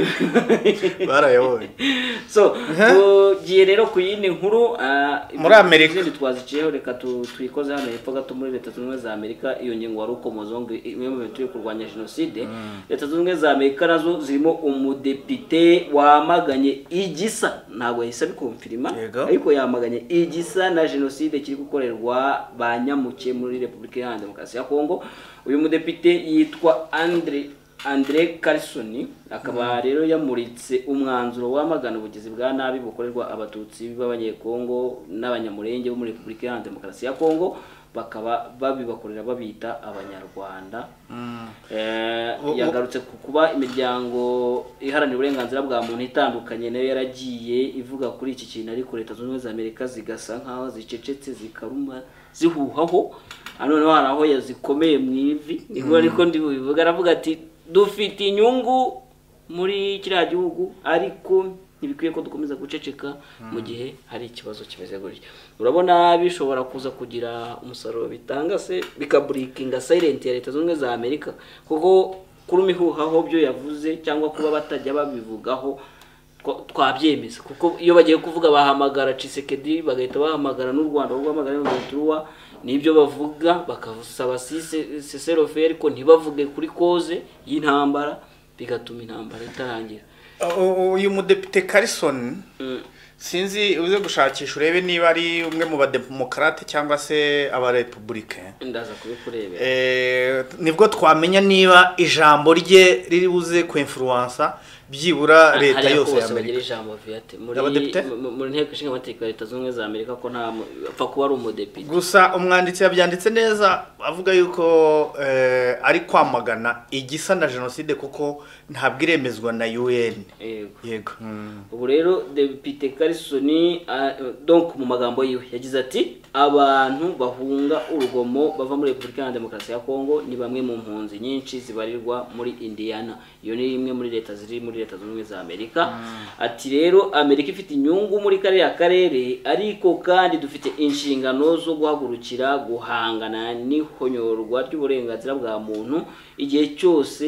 barayabonye so tugiye rero ku yindi nkuru ah, Muri Amerika. izindi twaziciyeho reka tu- tuyikoze hano hepfo gato muri leta zunze ubumwe za Amerika iyo ngingo wari ukomozaho ngo imwe mu bintu turi kurwanya jenoside leta zunze ubumwe za Amerika nazo zirimo umudepite wamaganye igisa ntabwo yahise abikumfirima Yego. ariko yamaganye igisa na jenoside kiri gukorerwa ba nyamuke muri Repubulika Iharanira Demokarasi ya Kongo uyu mudepite yitwa Andre Andre Carlson akaba rero yamuritse umwanzuro wamagana ubugizi bwa nabi bukorerwa abatutsi b'abanyekongo n'abanyamurenge bo muri Repubulika Iharanira Demokarasi ya Kongo bakaba babibakorera babita abanyarwanda eh yagarutse ku kuba imiryango iharanira uburenganzira bwa muntu itandukanye nayo yaragiye ivuga kuri iki kintu ariko leta zunze ubumwe za Amerika zigasa nkaho zicecetse zikaruma zihuhaho noneho hari aho yazikomeye mu ivi niko ariko ndi bubivuga aravuga ati dufite inyungu muri kiriya gihugu ariko ntibikwiye ko dukomeza guceceka mu gihe hari ikibazo kimeze gutya urabona bishobora kuza kugira umusaruro bitanga se bikaburikinga silent ya leta zunze ubumwe za Amerika kuko kuri mihuhaho byo yavuze cyangwa kuba batajya babivugaho twa- twabyemeza kuko iyo bagiye kuvuga bahamagara Tshisekedi bagahita bahamagara n'u Rwanda rwo bahamagara n'Urutuwa nibyo bavuga bakavusaba Cessez-le-feu ariko ntibavuge kuri cause y'intambara bigatuma intambara itarangira U- uyu mudepite Carlson Mm. sinzi uze gushakisha urebe niba ari umwe mu bademokarate cyangwa se abarepublicain ndaza kubikurebera eh nibwo twamenya niba ijambo rye riri buze ku influence byibura leta yose ya bagira Amerika ijambo Viate muri Abadepite? mu- muri nteko ishinga amategeko ya leta zunze ubumwe za Amerika ko nta mu- apfa kuba ari umudepite gusa umwanditsi yabyanditse neza avuga yuko eh, ari kwamagana igisa na jenoside kuko ntabwo iremezwa na U N yego yego mm. ubu rero Depite Carlson uh, donc mu magambo yiwe yagize ati abantu bahunga urugomo bava muri Repubulika Iharanira Demokarasi ya Kongo ni bamwe mu mpunzi nyinshi zibarirwa muri Indiana iyo ni imwe muri leta ziri muri leta zunze ubumwe za Amerika ati rero Amerika ifite inyungu muri kariya karere ariko kandi dufite inshingano zo guhagurukira guhangana n'ihonyorwa ry'uburenganzira bwa muntu igihe cyose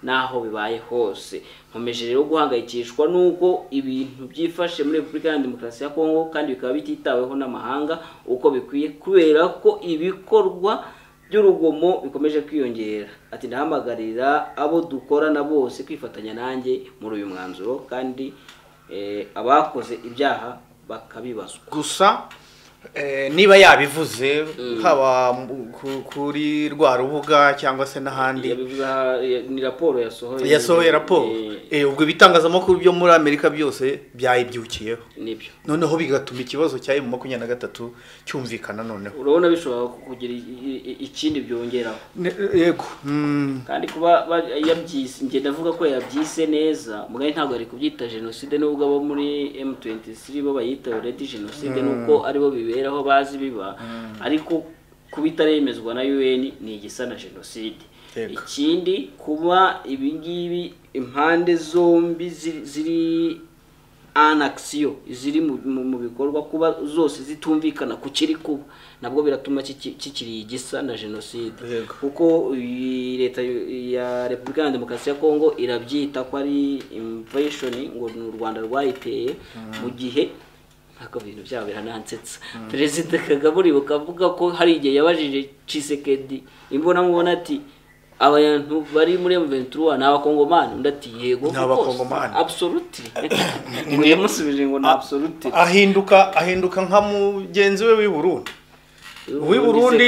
naho bibaye hose. Nkomeje rero guhangayikishwa nuko ibintu byifashe muri Repubulika ya Demokarasi ya Kongo kandi bikaba bititaweho n'amahanga uko bikwiye, kubera ko ibikorwa by'urugomo bikomeje kwiyongera. Ati ndahamagarira abo dukorana bose kwifatanya nanjye muri uyu mwanzuro kandi eh, abakoze ibyaha bakabibazwa. Gusa eh, niba yabivuze haba kuri rwa rubuga cyangwa se n'ahandi, ni raporo yasohoye yasohoye raporo eh ubwo bitangazamakuru byo muri Amerika byose byayibyukiyeho nibyo, noneho bigatuma ikibazo cya M makumyabiri na gatatu cyumvikana. Noneho urabona bishobora kugira ikindi byongeraho. Yego kandi kuba yabyise, nge ndavuga ko yabyise neza, mugaye ntabwo ari kubyita genocide nubwo abo muri M twenty-three bo bayita already genocide nuko aribo biberaho bazi biba, ariko kubitaremezwa na U N ni igisa na genocide. Ikindi kuba ibingibi impande zombi ziri en action, ziri mu bikorwa, kuba zose zitumvikana ku kiri kuba, nabwo biratuma kikiri igisa na genocide. Kuko leta ya Repubulika ya Demokarasi ya Kongo irabyita ko ari invasion, ngo n'u Rwanda rwayiteye, mu gihe hako bintu byabo biranansetsa. Perezida Kagame uribuka avuga ko hari igihe yabajije Tshisekedi imbona mubona ati abantu bari muri M twenty-three na abakongomani, ndati yego n'abakongomani absolutely ngo yamusubije ngo na absolutely. ahinduka ahinduka nka mugenzi we w'i Burundi w'i Burundi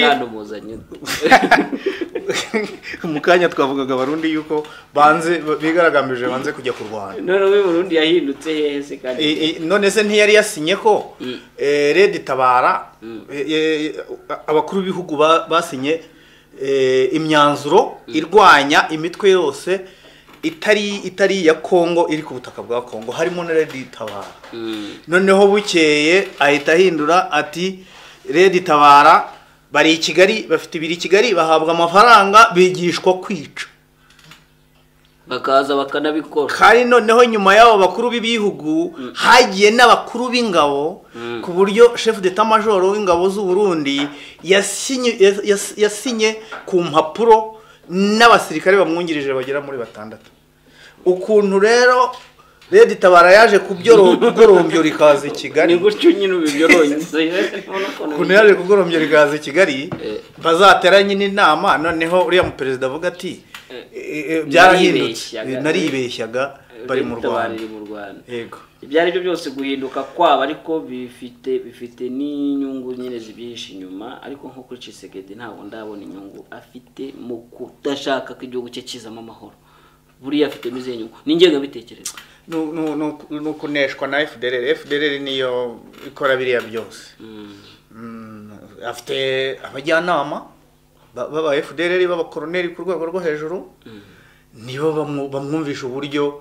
mukanya twavugaga abarundi yuko banze bigaragambije banze kujya ku Rwanda, none w'i Burundi yahindutse hehe se kandi none se ntiyari yasinye ko eh Red Tabara abakuru b'ibihugu basinye imyanzuro irwanya imitwe yose itari itari ya Kongo iri ku butaka bwa Kongo, harimo na Red Tabara. Noneho bukeye ahita ahindura ati Red Tabara bari i Kigali, bafite ibiri Kigali, bahabwa amafaranga, bigishwa kwica, bakaza bakanabikora. Kandi noneho nyuma y'abo bakuru b'ibihugu hagiye n'abakuru b'ingabo, ku buryo chef d'état major w'ingabo z'u Burundi yasinye yasinye ku mpapuro n'abasirikare bamwungirije bagera muri batandatu. Ukuntu rero Red Tabara yaje kubyorombyo rikaza i Kigali, ni gutyo nyine ubibyoronye ukuntu yaje kugorombyo rikaza i Kigali, bazateranye n'inama. Noneho uriya mu president avuga ati byarahindutse, naribeshyaga bari mu Rwanda. Yego, ibyari byo byose guhinduka kwaba, ariko bifite bifite n'inyungu nyine zibisha inyuma. Ariko nko kuri Tshisekedi ntabwo ndabona inyungu afite mu kudashaka ko igihugu cye kizamo amahoro. Buriya afite mize nyungu ningenga bitekerezo no no no kuneshwa na F D L R. F D L R niyo ikora biriya byose. Mm, afite abajyanama baba F D L R baba koroneri ku rwego rwo hejuru, nibo bamwumvisha uburyo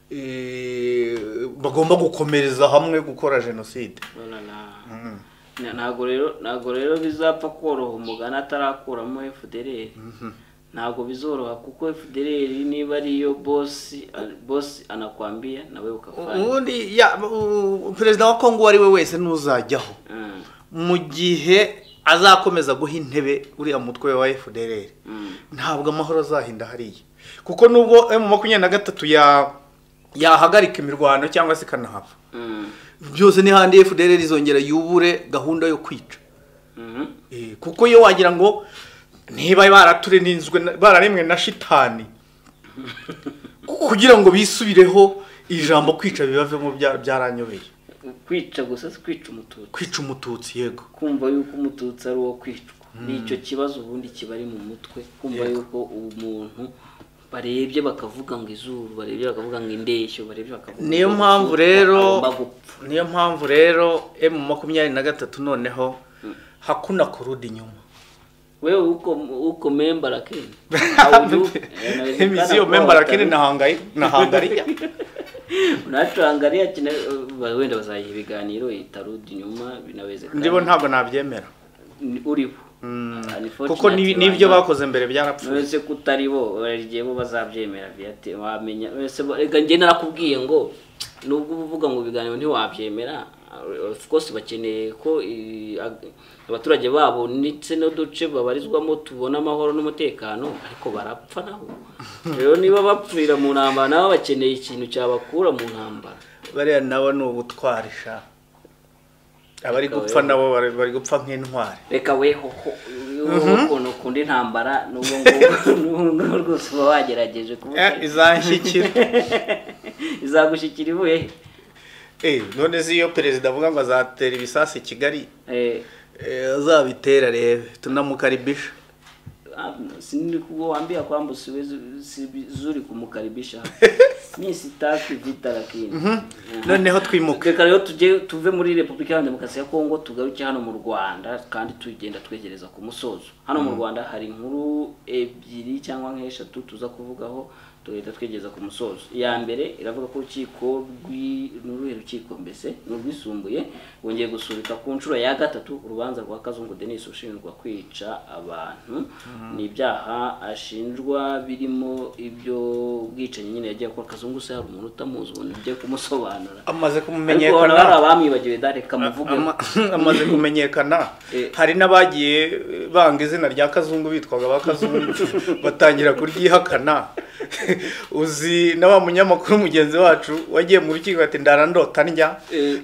bagomba gukomereza hamwe gukora genocide. Ntago rero ntago rero bizapfa koroha umugana atarakuramo F D L R. Ntago bizoroha kuko F D L R niba ariyo boss boss anakwambia nawe ukafanya. Ubundi ya president wa Kongo ari we wese nuzajyaho mu gihe azakomeza guha intebe uriya mutwe wa F D L R, ntabwo amahoro azahinda hariya. Kuko nubwo M makumyabiri na gatatu ya yahagarika imirwano cyangwa se kanahava, byose ni handi F D L R izongera yubure gahunda yo kwica. Eh kuko yo wagira ngo niba barature ninzwe bararemwe na shitani kugira ngo bisubireho ijambo kwica bibavemo byaranyobeye. Kwica gusa kwica umututsi, kwica umututsi yego, kumva yuko umututsi ari wo kwicwa. Nicyo kibazo ubundi kibari mu mutwe, kumva yuko umuntu barebye bakavuga ngo izuru, barebye bakavuga ngo indeshyo, barebye bakavuga. Niyo mpamvu rero niyo mpamvu rero M makumyabiri na gatatu noneho hakuna kurudi nyuma. Wewe uko uko member lakini emizio member lakini nahangaye nahangaria unachoangalia kina wenda bazaye ibiganiro itarudi nyuma binawezekana. Ndibo ntabwo nabyemera uriho kuko nibyo bakoze mbere byarapfuye. Wese kutaribo barigiye bo bazabyemera byate wamenya. Wese rega nge narakubwiye ngo nubwo uvuga ngo ibiganiro nti wabyemera, of course bakeneye ko abaturage babo ndetse n'uduce babarizwamo tubona amahoro n'umutekano ariko barapfa nabo rero niba bapfira mu ntambara nabo bakeneye ikintu cyabakura mu ntambara bariya nabo ni ubutwarisha abari gupfa nabo bari gupfa nk'intwari reka weho ukuntu ukunda intambara n'ubwo ngo rwose uba wagerageje kuvuga izanshyikira izagushyikira ivuye eh none ziyo perezida avuga ngo azatera ibisasi Kigali eh azabitera rebe tunamukaribisha sindi kuambia kwamba usiwezi zuri kumukaribisha mimi sitaki vita lakini noneho twimuka reka rero tuje tuve muri Republika ya Demokarasi ya Kongo tugaruke hano mu Rwanda kandi tugenda twegereza ku musozo hano mu Rwanda hari inkuru ebyiri cyangwa nk'eshatu tuza kuvugaho tuhita twegeza ku musozo ya mbere iravuga ko urukiko rw'uruhe rukiko mbese n'urwisumbuye wongeye gusubika ku nshuro ya gatatu urubanza rwa Kazungu Denis ushinjwa kwica abantu n'ibyaha ashinjwa birimo ibyo bwicanyi nyine yagiye kwa Kazungu se hari umuntu utamuzi ubundi byo kumusobanura amaze kumenyekana hari abamwibagiwe dareka muvuge amaze kumenyekana hari nabagiye banga izina rya Kazungu bitwaga ba Kazungu batangira kuryihakana uzi na wa munyamakuru mugenzi wacu wagiye mu rukiko ati ndarandota ndya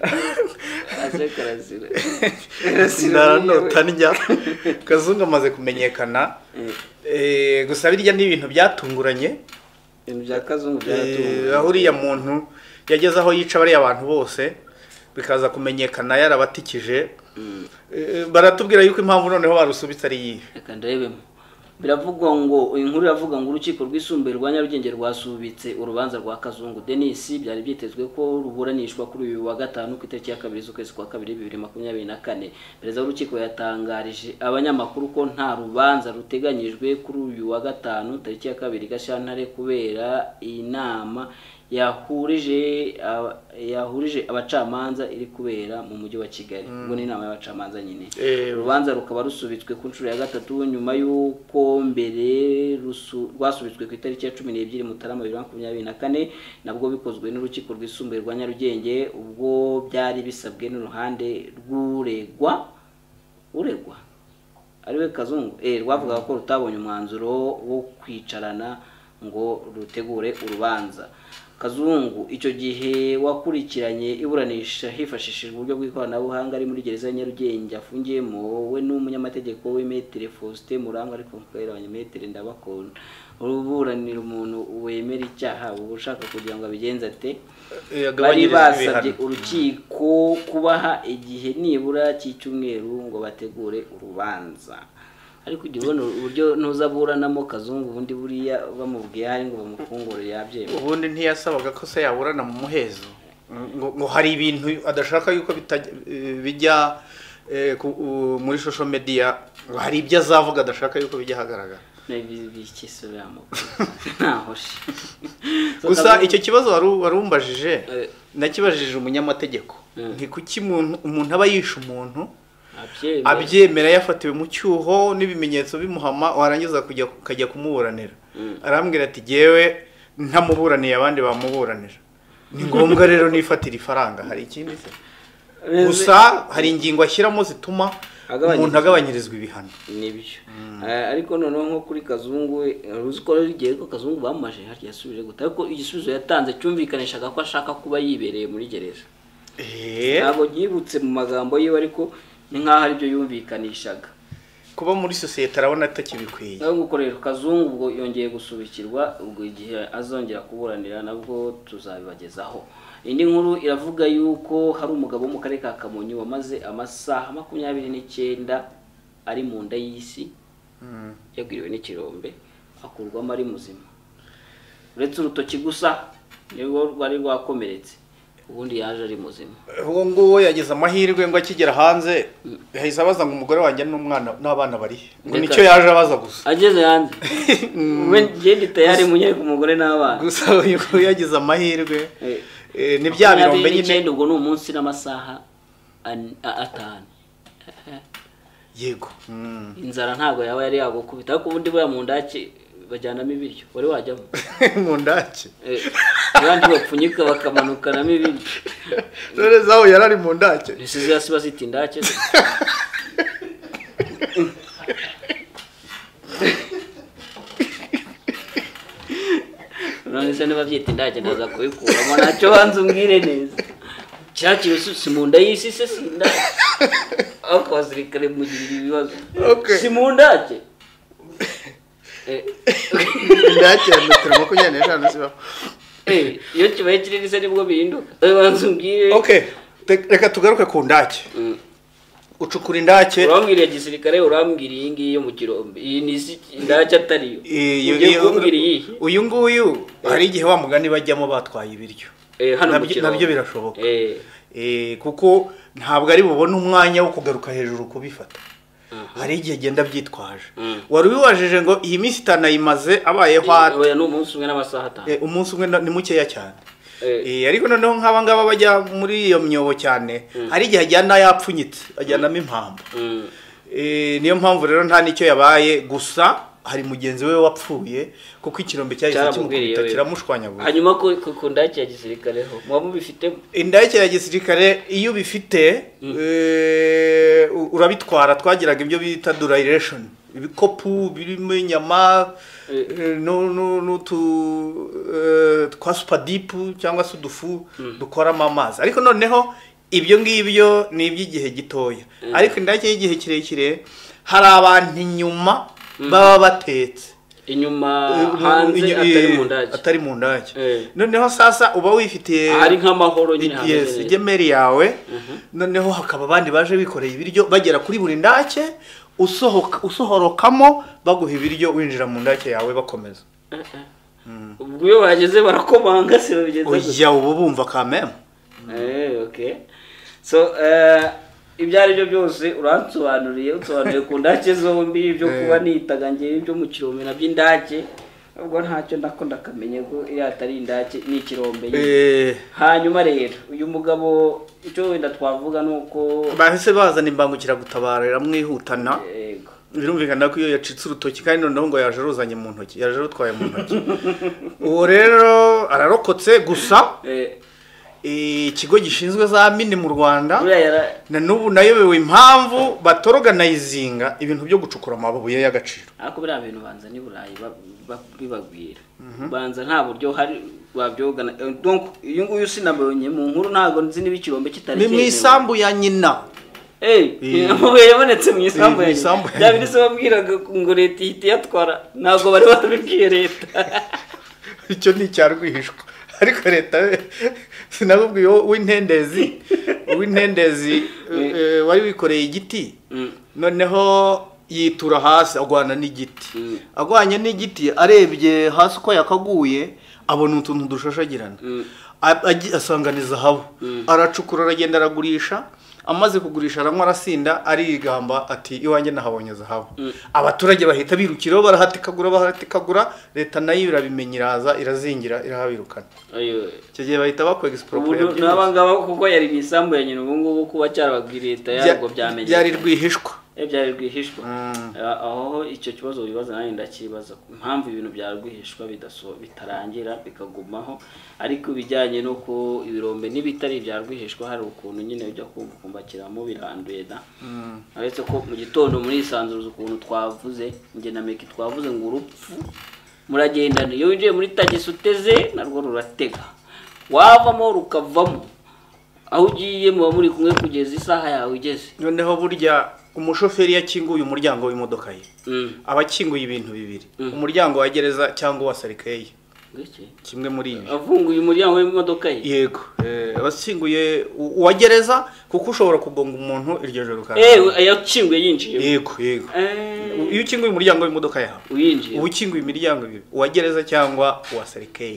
azekarazira ndarandota ndya Kazungu amaze kumenyekana eh gusa birya ni ibintu byatunguranye ibintu bya Kazungu byatunguranye aho uriya muntu yageze aho yica bari abantu bose bikaza kumenyekana yarabatikije baratubwira yuko impamvu noneho barusubitse ari yihe reka ndebemo biravugwa ngo inkuru iravuga ngo urukiko rwisumbuye rwa Nyarugenge rwasubitse urubanza rwa Kazungu Denis byari byitezwe ko ruburanishwa kuri uyu wa gatanu ku itariki ya kabiri z'ukwezi kwa kabiri bibiri na makumyabiri na kane perezida w'urukiko yatangarije abanyamakuru ko nta rubanza ruteganyijwe kuri uyu wa gatanu tariki ya kabiri Gashyantare kubera inama yahurije yahurije abacamanza iri kubera mu mujyi wa Kigali ngo ni inama y'abacamanza nyine urubanza rukaba rusubitswe ku nshuro ya gatatu nyuma y'uko mbere rwasubitswe ku itariki ya cumi n'ebyiri Mutarama bibiri na makumyabiri na kane nabwo bikozwe n'urukiko rwisumbuye rwa Nyarugenge ubwo byari bisabwe n'uruhande rw'uregwa uregwa ariwe Kazungu eh rwavuga ko rutabonye umwanzuro wo kwicarana ngo rutegure urubanza Kazungu icyo gihe wakurikiranye iburanisha hifashishijwe uburyo bw'ikoranabuhanga ari muri gereza ya Nyarugenge afungiyemo we n'umunyamategeko we Maître Faustin Murangwa ariko mkwera abanyametere ndabakunda uruburanira umuntu wemera icyaha ubushaka kugira ngo abigenze ate bari basabye urukiko kubaha igihe nibura cy'icyumweru ngo bategure urubanza ariko ugibona uburyo ntuzaburanamo Kazungu ubundi buriya bamubwiye hari ngo bamufungure yabyeme ubundi ntiyasabaga ko se yaburana mu muhezo ngo hari ibintu adashaka yuko bijya muri social media ngo hari ibyo azavuga adashaka yuko bijya hagaragara n'ibikisubiramo naho gusa icyo kibazo warumbajije nakibajije umunyamategeko nti kuki umuntu aba yisha umuntu abyemera yafatiwe mu cyuho n'ibimenyetso bimuhama warangiza kujya kajya kumuburanira arambwira ati jewe ntamuburaniye abandi bamuburanira ni ngombwa rero nifatira ifaranga hari ikindi se gusa hari ingingo ashyiramo zituma umuntu agabanyirizwa ibihano nibyo ariko noneho nko kuri Kazungu uzi ko rigiye ko Kazungu bamaje hari yasubije gute ariko igisubizo yatanze cyumvikanishaga ko ashaka kuba yibereye muri gereza eh ntabwo yibutse mu magambo yiwe ariko ni nkaho ari byo yumvikanishaga kuba muri societe arabona atakibikwiye nubwo rero Kazungu ubwo yongeye gusubikirwa ubwo igihe azongera kuburanira nabwo tuzabibagezaho indi nkuru iravuga yuko hari umugabo wo mu karere ka Kamonyi wamaze amasaha makumyabiri n'icyenda ari mu nda y'isi yagwiriwe n'ikirombe akurwamo ari muzima uretse urutoki gusa niwo rwari rwakomeretse ubundi yaje ari muzima uwo nguwo yagize amahirwe ngo akigera hanze yahise abaza ngo umugore wanjye n'umwana n'abana bari ngo nicyo yaje abaza gusa ageze hanze we ngende tayari munye ku mugore n'abana gusa uyu yagize amahirwe ni bya birombe nyine ubwo ni umunsi n'amasaha atanu yego inzara ntago yaba yari yagukubita ariko ubundi bwa mu ndake bajyanamo ibiryo wari wajyamo mu ndake abandi bapfunyika bakamanukanamo ibindi none zaho yarari mu ndake isize hasi bazita indake none se niba byita indake ndaza kubikuramo ntacyo banza umbwire neza cyakira si mu nda y'isi se si indake aho abasirikare mugirira ibibazo si mu ndake indake ya metero makumyabiri n'eshanu zibaho iyo kibaye kinini se nibwo bihinduka banza umbwire okay reka tugaruke ku ndake ucukura indake urambwiriye gisirikare urambwiriye iyi ngiyi yo mu kirombe iyi ni indake atariyo uyu nguyu hari igihe wa mugani bajyamo batwaye ibiryo nabyo birashoboka kuko ntabwo ari bubone umwanya wo kugaruka hejuru kubifata hari igihe agenda byitwaje wari ubibajije ngo iyi minsi itanu ayimaze abayeho ati ni umunsi umwe n'amasaha atanu umunsi umwe ni mukeya cyane ariko noneho nk'aba ngaba bajya muri iyo myobo cyane hari igihe ajyana yapfunyitse ajyanamo impamvu niyo mpamvu rero nta n'icyo yabaye gusa hari mugenzi we wapfuye kuko ikirombe cyahise kimukubita kiramushwanyaguye hanyuma ku ndake ya gisirikare ho muba mubifite indake ya gisirikare iyo ubifite urabitwara twagiraga ibyo bita duration ibikopu birimo inyama n'utu twa supadipu cyangwa se udufu dukoramo amazi ariko noneho ibyo ngibyo ni iby'igihe gitoya ariko indake y'igihe kirekire hari abantu inyuma baba batetse inyuma hanze atari mu ndake atari mu ndake noneho sasa uba wifitiye ari nk'amahoro nyine hanze igemeri yawe noneho hakaba abandi baje bikoreye ibiryo bagera kuri buri ndake usohoka usohorokamo baguha ibiryo winjira mu ndake yawe bakomeza ubwo iyo bageze barakomanga se babigeze oya ubu bumva kameme eh okay so eh ibyo ari byo byose uransobanuriye usobanuriye ku ndake zombi ibyo kuba nitaga ngiye ibyo mu kirombe na by'indake ubwo ntacyo ndako ndakamenye ko iri atari indake ni ikirombe hanyuma rero uyu mugabo icyo wenda twavuga nuko bahise bazana imbangukira gutabara mwihutana yego birumvikana ko iyo yacitse urutoki kandi noneho ngo yaje ruzanye mu ntoki yaje rutwaye mu ntoki uwo rero ararokotse gusa ikigo gishinzwe za mine mu Rwanda na nubu nayobewe impamvu batorganizinga ibintu byo gucukura amabuye y'agaciro ariko bira bintu banza ni burayi bibagwira banza nta buryo hari babyogana donc iyo nguyu sinabonye mu nkuru ntago nzi n'ibikirombe kitari ni mwisambu ya nyina eh amabuye yabonetse mu isambu ya nyina byabiri se bambwiraga ngo leta ihite yatwara ntago bari babibwiye leta icyo ni cyarwihishwa ariko leta sinabubwiye w'intendezi w'intendezi wari wikoreye igiti noneho yitura hasi agwana n'igiti agwanye n'igiti arebye hasi uko yakaguye abona utuntu dushashagirana asanganiza habo aracukura aragenda aragurisha amaze kugurisha aranywa arasinda arigamba ati iwanjye nahabonye zahabu abaturage bahita birukiraho barahatikagura barahatikagura leta nayo irabimenye iraza irazingira irahabirukana ayo icyo gihe bahita bakora expropriation ubu nabangaba kuko yari misambu ya nyina ubu ngubu kuba cyarababwira leta yarwo byamenye byari rwihishwa byari rwihishwa aho icyo kibazo bibaza nani ndakibaza impamvu ibintu byari rwihishwa bidaso bitarangira bikagumaho ariko bijyanye no ko ibirombe n'ibitari byari rwihishwa hari ukuntu nyine ujya kumbukumbakiramo biranduye da aretse ko mu gitondo muri isanzuruza ukuntu twavuze nge na meki twavuze ngo urupfu muragendana iyo winjiye muri tagisi uteze narwo ruratega wavamo rukavamo aho ugiye muba muri kumwe kugeza isaha yawe igeze noneho burya umushoferi yakinguye umuryango w'imodoka ye abakinguye ibintu bibiri umuryango wa gereza cyangwa wa sarikeye kimwe muri ibi afunguye umuryango w'imodoka ye yego abakinguye wa gereza kuko ushobora kugonga umuntu iryo joro kandi eh yakinguye yinjiye yego yego iyo ukinguye umuryango w'imodoka yawe uyinjiye ubu ukinguye imiryango ibiri wa gereza cyangwa wa sarikeye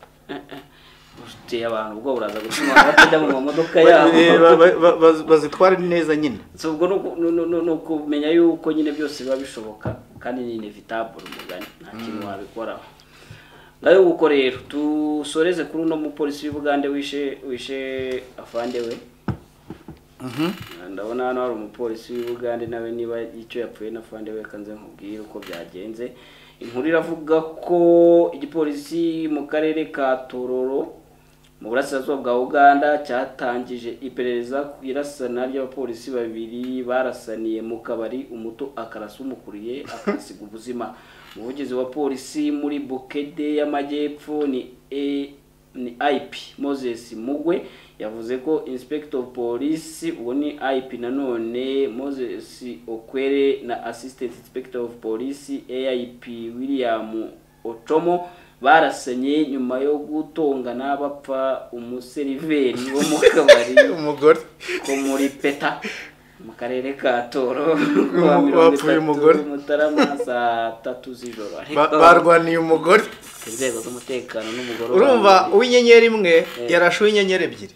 ufite abantu ubwo buraza gutuma batajya mu modoka yabo bazitwara neza nyine so ubwo no kumenya yuko nyine byose biba bishoboka kandi ni inevitable umugani nta kintu wabikoraho ngayo uko rero tusoreze kuri uno mupolisi w'Ubugande wishe wishe afande we mhm ndabona hano hari umupolisi w'Ubugande nawe niba icyo yapfuye na afande we kanze nkubwire uko byagenze inkuru iravuga ko igipolisi mu karere ka Tororo mu burasirazuba bwa Uganda cyatangije iperereza ku irasana ry'abapolisi babiri barasaniye mu kabari umuto akarasa umukuriye akasiga ubuzima. Umuvugizi wa polisi muri Bukede y'Amajyepfo ni e, ni I P Moses Mugwe yavuze ko Inspector of Police uwo ni I P nanone Moses Okwere na Assistant Inspector of Police A I P William Otomo barasanye nyuma yo gutongana bapfa umuseriveri wo mu kabari umugore ko muri Peta mu karere ka Toro bapfuye umugore Mutarama saa tatu z'ijoro barwaniye umugore inzego z'umutekano n'umugore urumva uw'inyenyeri imwe yarashuye inyenyeri ebyiri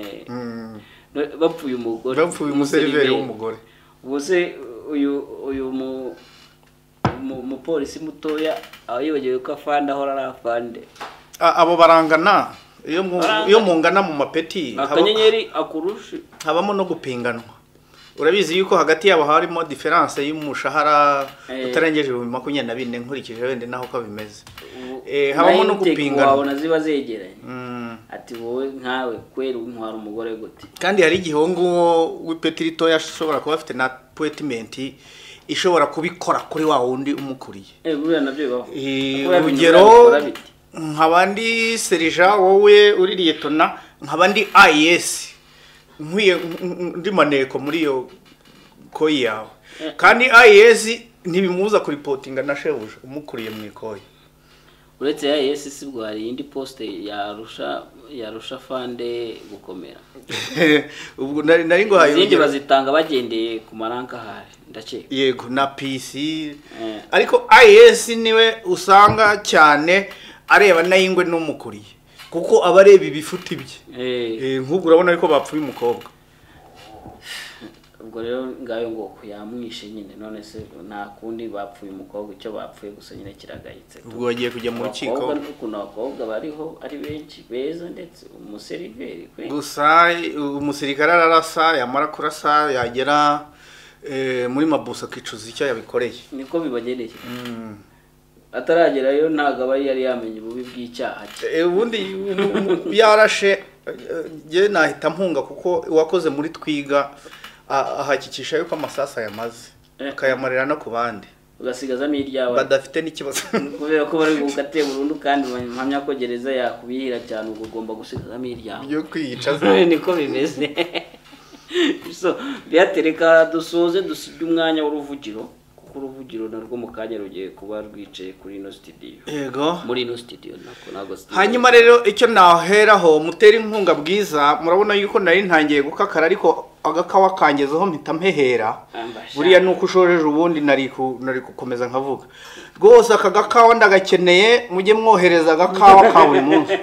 bapfuye umugore bapfuye umuseriveri w'umugore ubuse uyu uyu mu mu polisi mutoya ayibagiwe ko afande ahora ari afande abo barangana iyo iyo mungana mu mapeti akanyenyeri akurusha habamo no gupinganwa. Urabizi yuko hagati yabo harimo difference y'umushahara utarengeje ibihumbi makumyabiri na bine nkurikije wende naho ko bimeze. Eh habamo no gupingana wabona ziba zegeranye. Ati wowe nkawe kwera untwara umugore gute. Kandi hari igihongo w'ipeti rito yashobora kuba afite na appointment ishobora kubikora kuri wa wundi umukuriye. Eh buriya navyo bibaho. Urugero nkabandi Serija wowe uri liyetona nkabandi I S nkwiye ndi maneko muri yo koyi yawe kandi I S ntibimuza ku reportinga na shebuja umukuriye mu ikoyi. Uretse I S sibwo hari indi poste yarusha yarusha fande gukomera. Ubwo nari nari ngo hayo izindi bazitanga bagendeye ku maranka hari ndaceka. Yego na P C ariko I S niwe usanga cyane areba nayingwe n'umukuriye kuko abareba ibifuti bye. Eh nk'ubwo urabona ariko bapfuye umukobwa. Ubwo rero ngayo ngo yamwishe nyine none se nta kundi bapfuye umukobwa icyo bapfuye gusa nyine kiragayitse. Ubwo bagiye kujya mu rukiko kuko abakobwa bariho ari benshi beza ndetse umuseriveri kwe. Gusa umusirikare ararasa yamara kurasa yagera eh muri mabusa kicuza icyo yabikoreye. Niko bibagereye. Mm. Ataragerayo ntago bari yari yamenye ububi bw'icyaha cye. Ubundi yarashe je nahita mpunga kuko wakoze muri twiga ahakikisha yuko amasasa yamaze akayamarira no kubandi ugasigaza miryawe badafite n'ikibazo kubera ko bari gukate burundu kandi mpamya ko gereza yakubihira cyane ugomba gusigaza miryawe yo kwiyica niko bimeze. So byatereka dusoze dusibye umwanya w'uruvugiro kuruvugiro narwo mukanya rugiye kuba rwicaye kuri ino studio. Yego muri ino studio nako nago studio. Hanyuma rero icyo naheraho mutera inkunga bwiza murabona yuko nari ntangiye gukakara ariko agakawa kangezeho mpita mpehera. Buriya nuko ushoreje ubundi nari ku nari gukomeza nkavuga. Rwose aka gakawa ndagakeneye mujye mwohereza agakawa ka buri munsi.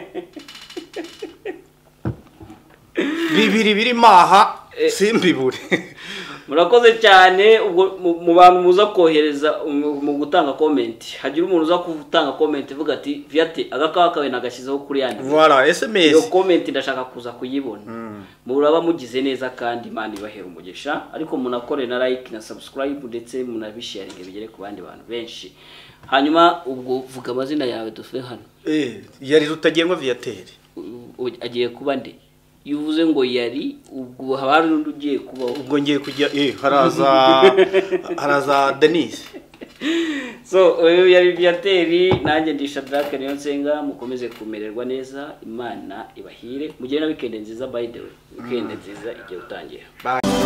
Bibiri biri maha simbibure. Murakoze cyane ubwo mu bantu muza kohereza mu gutanga comment hagira umuntu uza gutanga comment vuga ati Viate agakawa kawe nagashyizeho kuri yandi. Voilà S M S. Yo comment ndashaka kuza kuyibona. Mm. Muraba mugize neza kandi Imana ibahera umugisha ariko munakore na like na subscribe ndetse munabisharinge bigere ku bandi bantu benshi. Hanyuma ubwo vuga amazina yawe dufe hano. Eh yari Rutagengwa Viateur. Agiye kuba nde? Yuvuze ngo yari ubwo habari n'undi ugiye kuba ubwo ngiye kujya eh haraza haraza Denise. So uyu yari Viateur nanjye ndisha Black niyo nsenga mukomeze kumererwa neza Imana ibahire mugire na weekend nziza by the way weekend nziza igiye utangira. Bye.